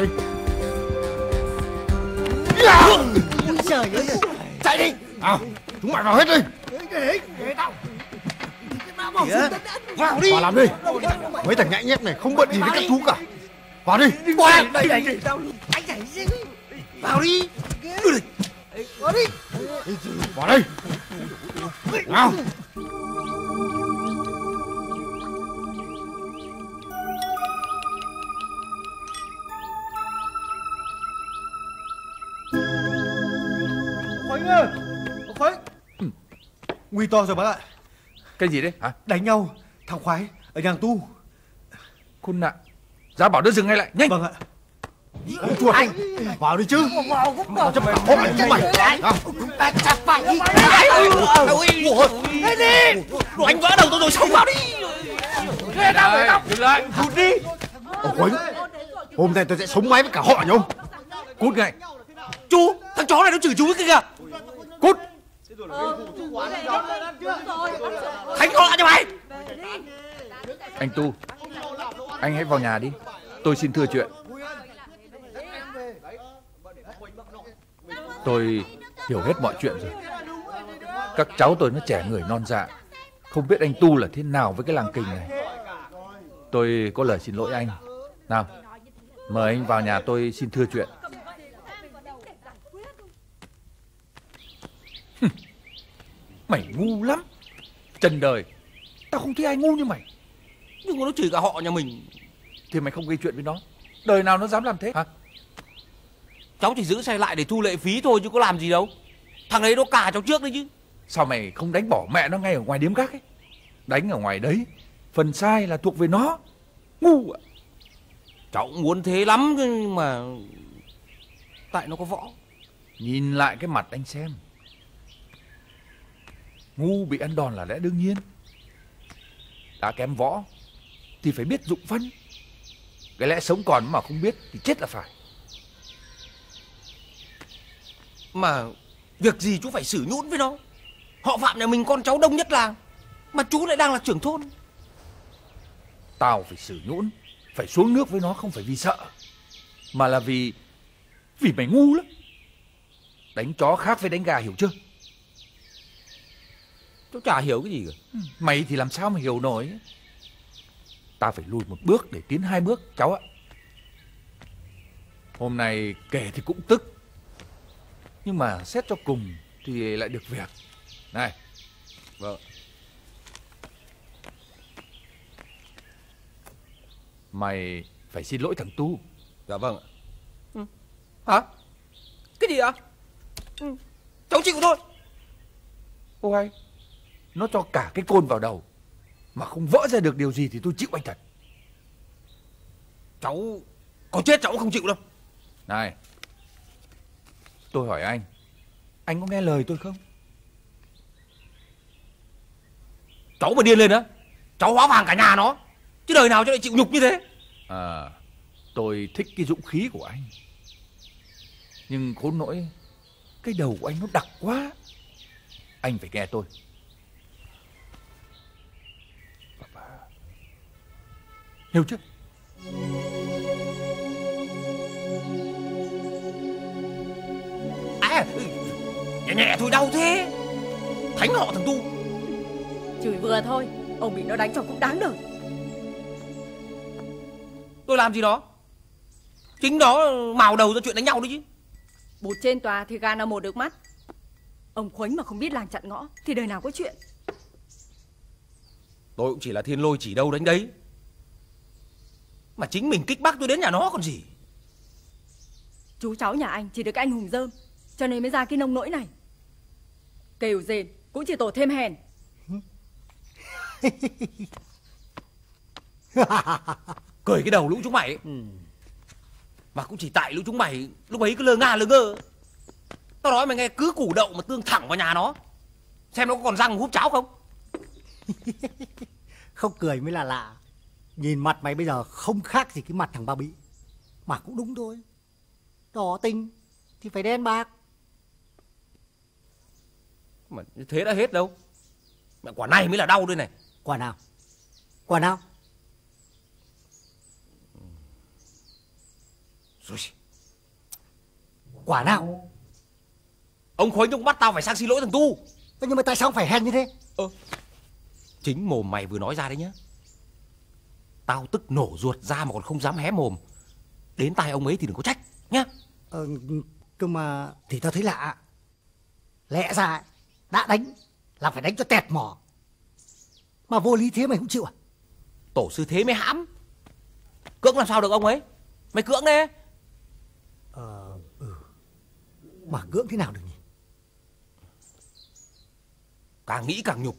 Ôi trời ơi. Chạy đi. Nào, chúng mày vào hết đi. Để tao. Vào đi. Vào làm đi. Mấy thằng nhãi nhép này không bận gì với các chú cả. Vào đi. Qua đây. Anh chạy gì? Vào đi. Vào đi. Vào đây. Nào. Khoánh ơi, Khoánh. Nguy to rồi bác ạ. Cái gì đấy hả? Đánh nhau, thằng Khoái ở nhà tu. Khốn nạn. Ra bảo nó dừng ngay lại, nhanh. Vâng ạ. Chuột anh vào đi chứ. Vào chấp cả hốt mày chúng mày. Chặt phải đi. Lên đi. Đồ anh vỡ đầu tôi rồi, xông vào đi. Lên nào. Dừng lại. Cút đi. Ông Khuấy, hôm nay tôi sẽ sống mái với cả họ nhà ông. Cút ngay. Chú, thằng chó này nó chửi chú ấy kìa. Cút. Thánh họ lại cho mày. Anh Tu, anh hãy vào nhà đi. Tôi xin thưa chuyện. Tôi hiểu hết mọi chuyện rồi. Các cháu tôi nó trẻ người non dạ, không biết anh Tu là thế nào với cái làng Kình này. Tôi có lời xin lỗi anh. Nào, mời anh vào nhà tôi xin thưa chuyện. Mày ngu lắm. Trần đời, tao không thấy ai ngu như mày. Nhưng mà nó chửi cả họ nhà mình. Thì mày không gây chuyện với nó. Đời nào nó dám làm thế hả? Cháu chỉ giữ xe lại để thu lệ phí thôi chứ có làm gì đâu. Thằng đấy nó cà cháu trước đấy chứ. Sao mày không đánh bỏ mẹ nó ngay ở ngoài điếm gác ấy? Đánh ở ngoài đấy, phần sai là thuộc về nó. Ngu ạ. Cháu cũng muốn thế lắm nhưng mà tại nó có võ. Nhìn lại cái mặt anh xem. Ngu bị ăn đòn là lẽ đương nhiên. Đã kém võ thì phải biết dụng phân. Cái lẽ sống còn mà không biết thì chết là phải. Mà việc gì chú phải xử nhũn với nó. Họ Phạm nhà mình con cháu đông nhất làng, mà chú lại đang là trưởng thôn. Tao phải xử nhũn, phải xuống nước với nó không phải vì sợ, mà là vì mày ngu lắm. Đánh chó khác với đánh gà, hiểu chưa? Cháu chả hiểu cái gì cả. Mày thì làm sao mà hiểu nổi. Ta phải lùi một bước để tiến hai bước cháu ạ. Hôm nay kể thì cũng tức, nhưng mà xét cho cùng thì lại được việc. Này. Vâng. Mày phải xin lỗi thằng Tu. Dạ vâng ạ. Hả? Cái gì ạ? Cháu chịu thôi. Ôi, nó cho cả cái côn vào đầu mà không vỡ ra được điều gì thì tôi chịu anh thật. Cháu có chết cháu cũng không chịu đâu. Này, tôi hỏi anh có nghe lời tôi không? Cháu mà điên lên á, cháu hóa vàng cả nhà nó. Chứ đời nào cháu lại chịu nhục như thế. À, tôi thích cái dũng khí của anh. Nhưng khốn nỗi cái đầu của anh nó đặc quá. Anh phải nghe tôi. Hiểu chưa? À, nhẹ nhẹ thôi đau thế. Thánh họ thằng Tu. Chửi vừa thôi, ông bị nó đánh cho cũng đáng đời. Tôi làm gì đó. Chính đó mào đầu ra chuyện đánh nhau đấy chứ. Bụt trên tòa thì gan ở một được mắt. Ông Khuấy mà không biết làng chặn ngõ thì đời nào có chuyện. Tôi cũng chỉ là thiên lôi chỉ đâu đánh đấy. Mà chính mình kích bác tôi đến nhà nó còn gì. Chú cháu nhà anh chỉ được anh hùng rơm, cho nên mới ra cái nông nỗi này. Kêu rền cũng chỉ tổ thêm hèn. Cười cái đầu lũ chúng mày ấy. Mà cũng chỉ tại lũ chúng mày lúc ấy cứ lơ nga lơ ngơ. Tao nói mày nghe, cứ củ đậu mà tương thẳng vào nhà nó, xem nó có còn răng húp cháo không. Không cười mới là lạ. Nhìn mặt mày bây giờ không khác gì cái mặt thằng Ba Bị. Mà cũng đúng thôi. Đỏ tình thì phải đen bạc. Mà như thế đã hết đâu. Mà quả này mới là đau đây này. Quả nào? Quả nào? Rồi. Quả nào? Ông Khuấy cũng bắt tao phải sang xin lỗi thằng Tu. Nhưng mà tại sao phải hèn như thế? Chính mồm mày vừa nói ra đấy nhá. Tao tức nổ ruột ra mà còn không dám hé mồm. Đến tai ông ấy thì đừng có trách nhá. Cơ mà thì tao thấy lạ. Lẽ ra đã đánh là phải đánh cho tẹt mỏ. Mà vô lý thế mày không chịu à? Tổ sư thế mới hãm. Cưỡng làm sao được ông ấy. Mày cưỡng đi. Mà cưỡng thế nào được nhỉ? Càng nghĩ càng nhục.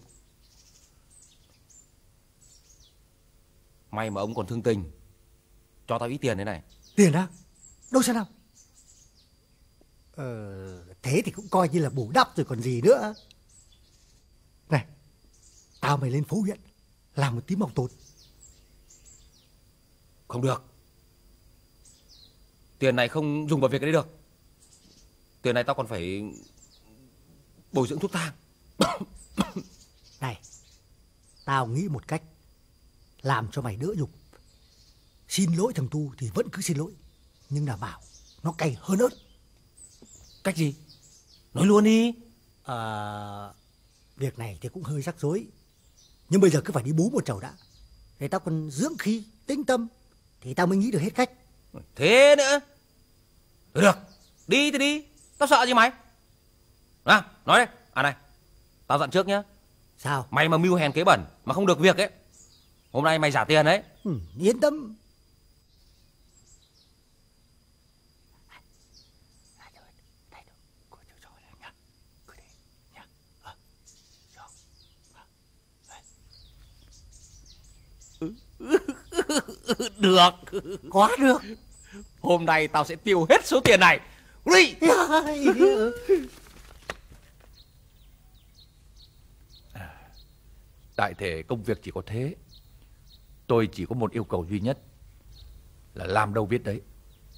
May mà ông còn thương tình. Cho tao ít tiền thế này. Tiền á? Đâu xem nào? Thế thì cũng coi như là bù đắp rồi còn gì nữa. Này, tao mày lên phố huyện làm một tí mong tốn. Không được. Tiền này không dùng vào việc đấy được. Tiền này tao còn phải bồi dưỡng thuốc thang. Này, tao nghĩ một cách làm cho mày đỡ nhục. Xin lỗi thằng Tu thì vẫn cứ xin lỗi, nhưng đảm bảo nó cay hơn ớt. Cách gì? Nói luôn đi. Việc này thì cũng hơi rắc rối, nhưng bây giờ cứ phải đi bú một chầu đã, để tao còn dưỡng khí, tĩnh tâm, thì tao mới nghĩ được hết cách. Thế nữa? Được, đi thì đi, tao sợ gì mày? Nói đây. Này, tao dặn trước nhá. Sao? Mày mà mưu hèn kế bẩn mà không được việc ấy, hôm nay mày trả tiền đấy. Yên tâm. Được. Quá được. Hôm nay tao sẽ tiêu hết số tiền này. Đi. Đại thể công việc chỉ có thế. Tôi chỉ có một yêu cầu duy nhất là làm đâu biết đấy.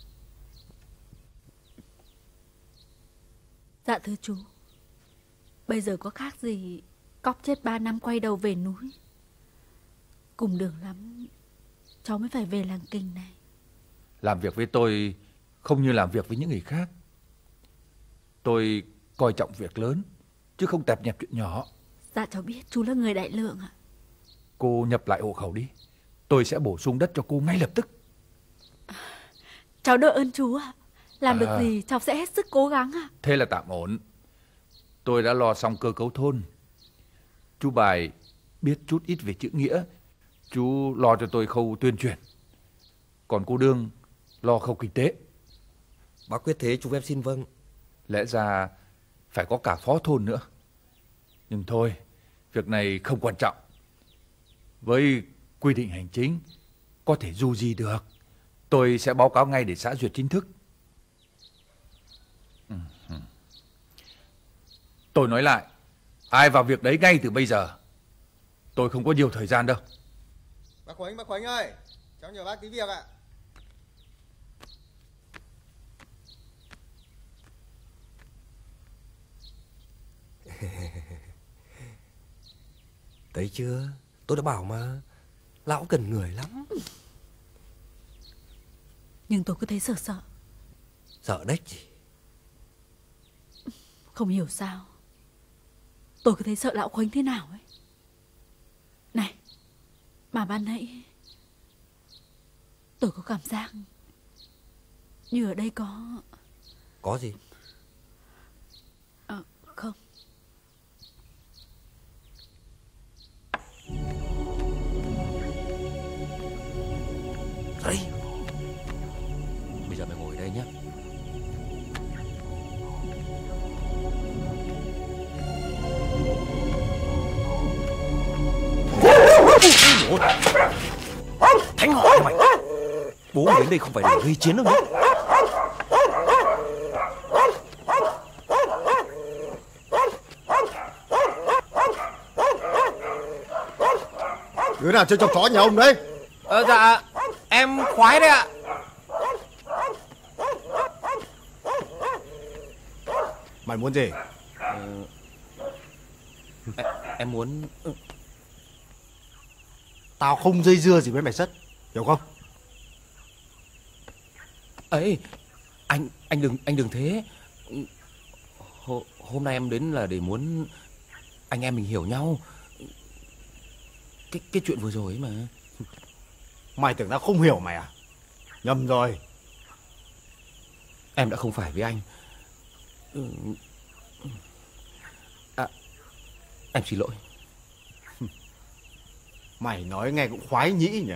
Dạ thưa chú, bây giờ có khác gì cóc chết 3 năm quay đầu về núi. Cùng đường lắm cháu mới phải về làng Kình này. Làm việc với tôi không như làm việc với những người khác. Tôi coi trọng việc lớn chứ không tẹp nhẹp chuyện nhỏ. Dạ cháu biết chú là người đại lượng ạ. Cô nhập lại hộ khẩu đi, tôi sẽ bổ sung đất cho cô ngay lập tức. Cháu đợi ơn chú ạ. Làm được gì cháu sẽ hết sức cố gắng ạ. Thế là tạm ổn. Tôi đã lo xong cơ cấu thôn. Chú Bài biết chút ít về chữ nghĩa, chú lo cho tôi khâu tuyên truyền. Còn cô Đương lo khâu kinh tế. Bác quyết thế chú em xin vâng. Lẽ ra phải có cả phó thôn nữa. Nhưng thôi, việc này không quan trọng. Với quy định hành chính, có thể dù gì được. Tôi sẽ báo cáo ngay để xã duyệt chính thức. Tôi nói lại, ai vào việc đấy ngay từ bây giờ. Tôi không có nhiều thời gian đâu. Bác Khuánh ơi, cháu nhờ bác tí việc ạ. Thấy chưa, tôi đã bảo mà, lão cần người lắm. Nhưng tôi cứ thấy sợ. Sợ đếch gì? Không hiểu sao tôi cứ thấy sợ lão Khuánh thế nào ấy. Này, mà ban nãy tôi có cảm giác như ở đây có gì? Không. Đây. Bây giờ mày ngồi đây nhé. Thánh họ mày. Bố mày đến đây không phải để gây chiến đâu nhé. Đứa nào chơi chọc chó nhà ông đấy? Dạ, em Khoái đấy ạ. Mày muốn gì? Em muốn... Tao không dây dưa gì với mày Sất, hiểu không? Ấy, anh đừng thế. Hôm nay em đến là để muốn anh em mình hiểu nhau. Cái chuyện vừa rồi ấy mà. Mày tưởng tao không hiểu mày à? Nhầm rồi. Em đã không phải với anh. Em xin lỗi. Mày nói nghe cũng khoái nhĩ nhỉ.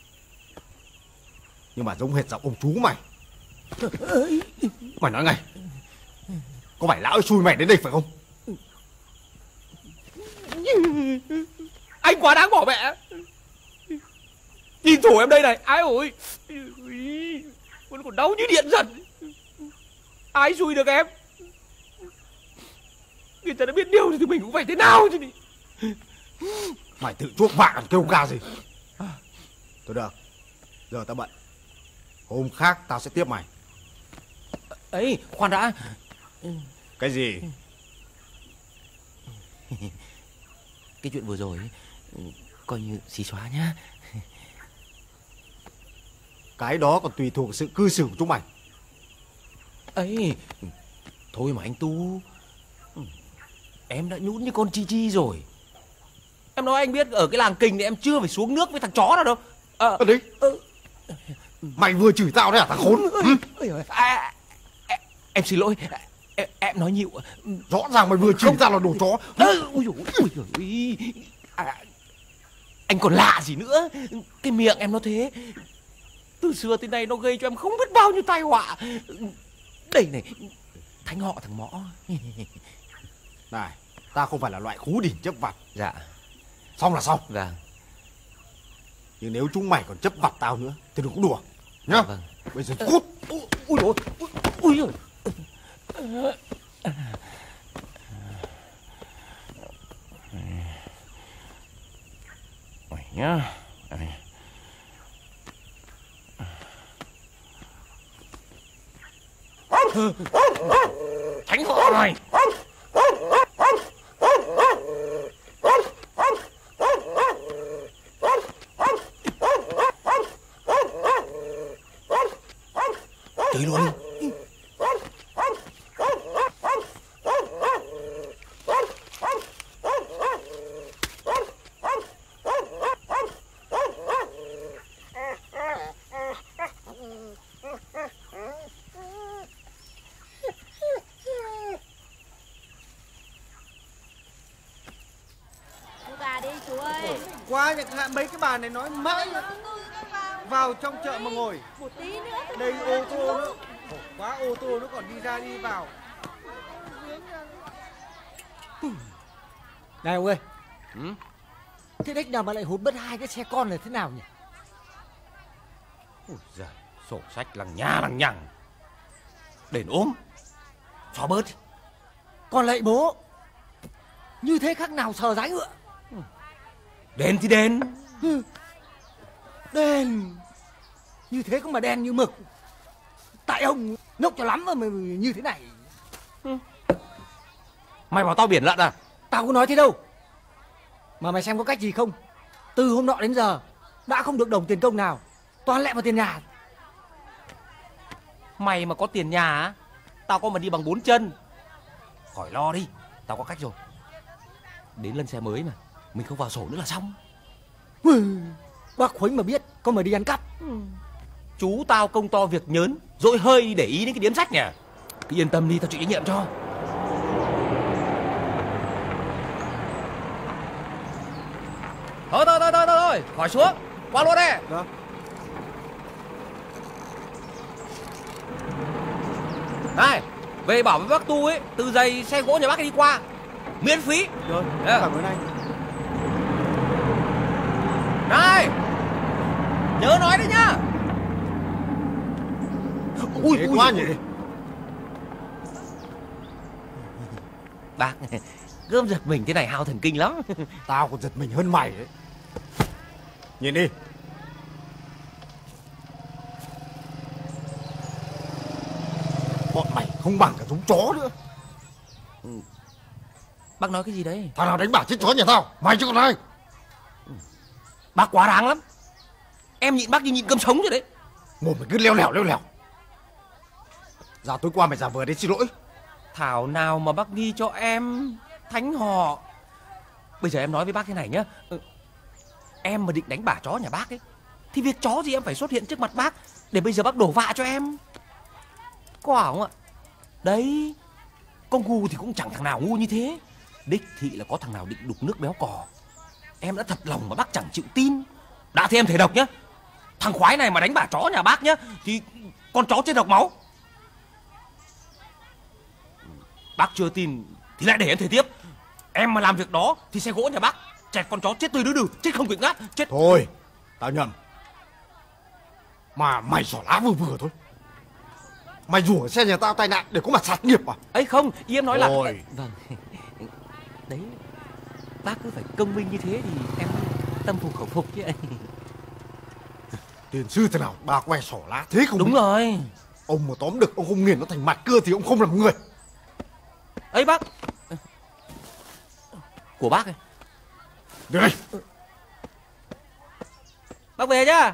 Nhưng mà giống hệt giọng ông chú mày. Mày nói ngay, có phải lão xui mày đến đây phải không? Anh quá đáng bỏ mẹ. Nhìn thủ em đây này. Ai ôi, vẫn còn đau như điện giật. Ai xui được em? Người ta đã biết điều thì mình cũng phải thế nào chứ. Mày tự chuốc vạ còn kêu ca gì? Thôi được, giờ tao bận. Hôm khác tao sẽ tiếp mày. Ấy, khoan đã. Cái gì? Cái chuyện vừa rồi coi như xí xóa nhá. Cái đó còn tùy thuộc sự cư xử của chúng mày. Ấy, thôi mà anh Tu, em đã nhũn như con chi chi rồi. Em nói anh biết ở cái làng Kình thì em chưa phải xuống nước với thằng chó nào đâu. Đấy. Mày vừa chửi tao đấy à thằng khốn? Em xin lỗi, em nói nhịu. Rõ ràng mày vừa chửi tao là đồ chó. Anh còn lạ gì nữa. Cái miệng em nó thế. Từ xưa tới nay nó gây cho em không biết bao nhiêu tai họa. Đây này, Thánh họ thằng Mõ. Này, ta không phải là loại khú đỉnh chấp vặt. Dạ. Xong là xong. Vâng. Nhưng nếu chúng mày còn chấp vặt tao nữa thì đừng có đùa nhá. Vâng. Bây giờ cút. Ui dồi, ui dồi. Mày nhá. Thánh họ này. Chơi luôn đi. Qua nhận hạn mấy cái bà này nói mãi. Vào trong chợ mà ngồi. Một tí nữa. Đây ô tô nữa. Quá ô tô nó còn đi ra đi vào. Này ông ơi. Thế đếch nào mà lại hút mất 2 cái xe con là thế nào nhỉ? Ôi giời, sổ sách lằng nhằng. Đền ốm. Xóa bớt. Còn lại bố. Như thế khác nào sờ dái ngựa. Đền thì đền. Đền. Như thế không mà đen như mực. Tại ông ngốc cho lắm mà như thế này. Mày bảo tao biển lận à? Tao có nói thế đâu. Mà mày xem có cách gì không? Từ hôm nọ đến giờ đã không được đồng tiền công nào. Toàn lẹ vào tiền nhà. Mày mà có tiền nhà á, tao có mà đi bằng 4 chân. Khỏi lo đi, tao có cách rồi. Đến lần xe mới mà mình không vào sổ nữa là xong. Bác Khuấy mà biết con mà đi ăn cắp. Chú tao công to việc nhớn, dỗi hơi đi để ý đến cái điếm sách nhỉ. Cứ yên tâm đi, tao chịu trách nhiệm cho. Thôi, khỏi xuống, qua luôn đây. Này, về bảo với bác Tu ấy, từ giày xe gỗ nhà bác đi qua, miễn phí. Rồi, cảm ơn anh. Này, nhớ nói đấy nhá. Ui quá nhỉ. Bác, gươm giật mình thế này hao thần kinh lắm. Tao còn giật mình hơn mày đấy. Nhìn đi. Bọn mày không bằng cả chúng chó nữa. Bác nói cái gì đấy? Thằng nào đánh bả chết chó nhà tao, mày chứ còn ai. Bác quá đáng lắm. Em nhịn bác như nhịn cơm sống rồi đấy. Mồm mày cứ leo lèo. Dạ tối qua mày giả vờ đến xin lỗi. Thảo nào mà bác nghi cho em Thánh họ. Bây giờ em nói với bác thế này nhá. Em mà định đánh bả chó nhà bác ấy thì việc chó gì em phải xuất hiện trước mặt bác để bây giờ bác đổ vạ cho em. Có không ạ? Đấy, con ngu thì cũng chẳng thằng nào ngu như thế. Đích thị là có thằng nào định đục nước béo cò. Em đã thật lòng mà bác chẳng chịu tin. Đã thì em thể độc nhá. Thằng khoái này mà đánh bả chó nhà bác nhá thì con chó chết độc máu. Bác chưa tin thì lại để em thể tiếp. Em mà làm việc đó thì xe gỗ nhà bác chẹt con chó chết tươi đứ đừ, chết không kịp ngát, chết. Thôi, tao nhầm. Mà mày xỏ lá vừa thôi. Mày rủ xe nhà tao tai nạn để có mặt sạt nghiệp à? Ấy không, ý em nói là... Ôi. Vâng. Đấy, bác cứ phải công minh như thế thì em tâm phục khẩu phục chứ. Tiền sư thế nào bà que sỏ lá thế không? Đúng biết. rồi. Ông mà tóm được, ông không nghiền nó thành mạt cưa thì ông không làm người. Ấy bác. Của bác này. Đưa đây. Bác về nhá.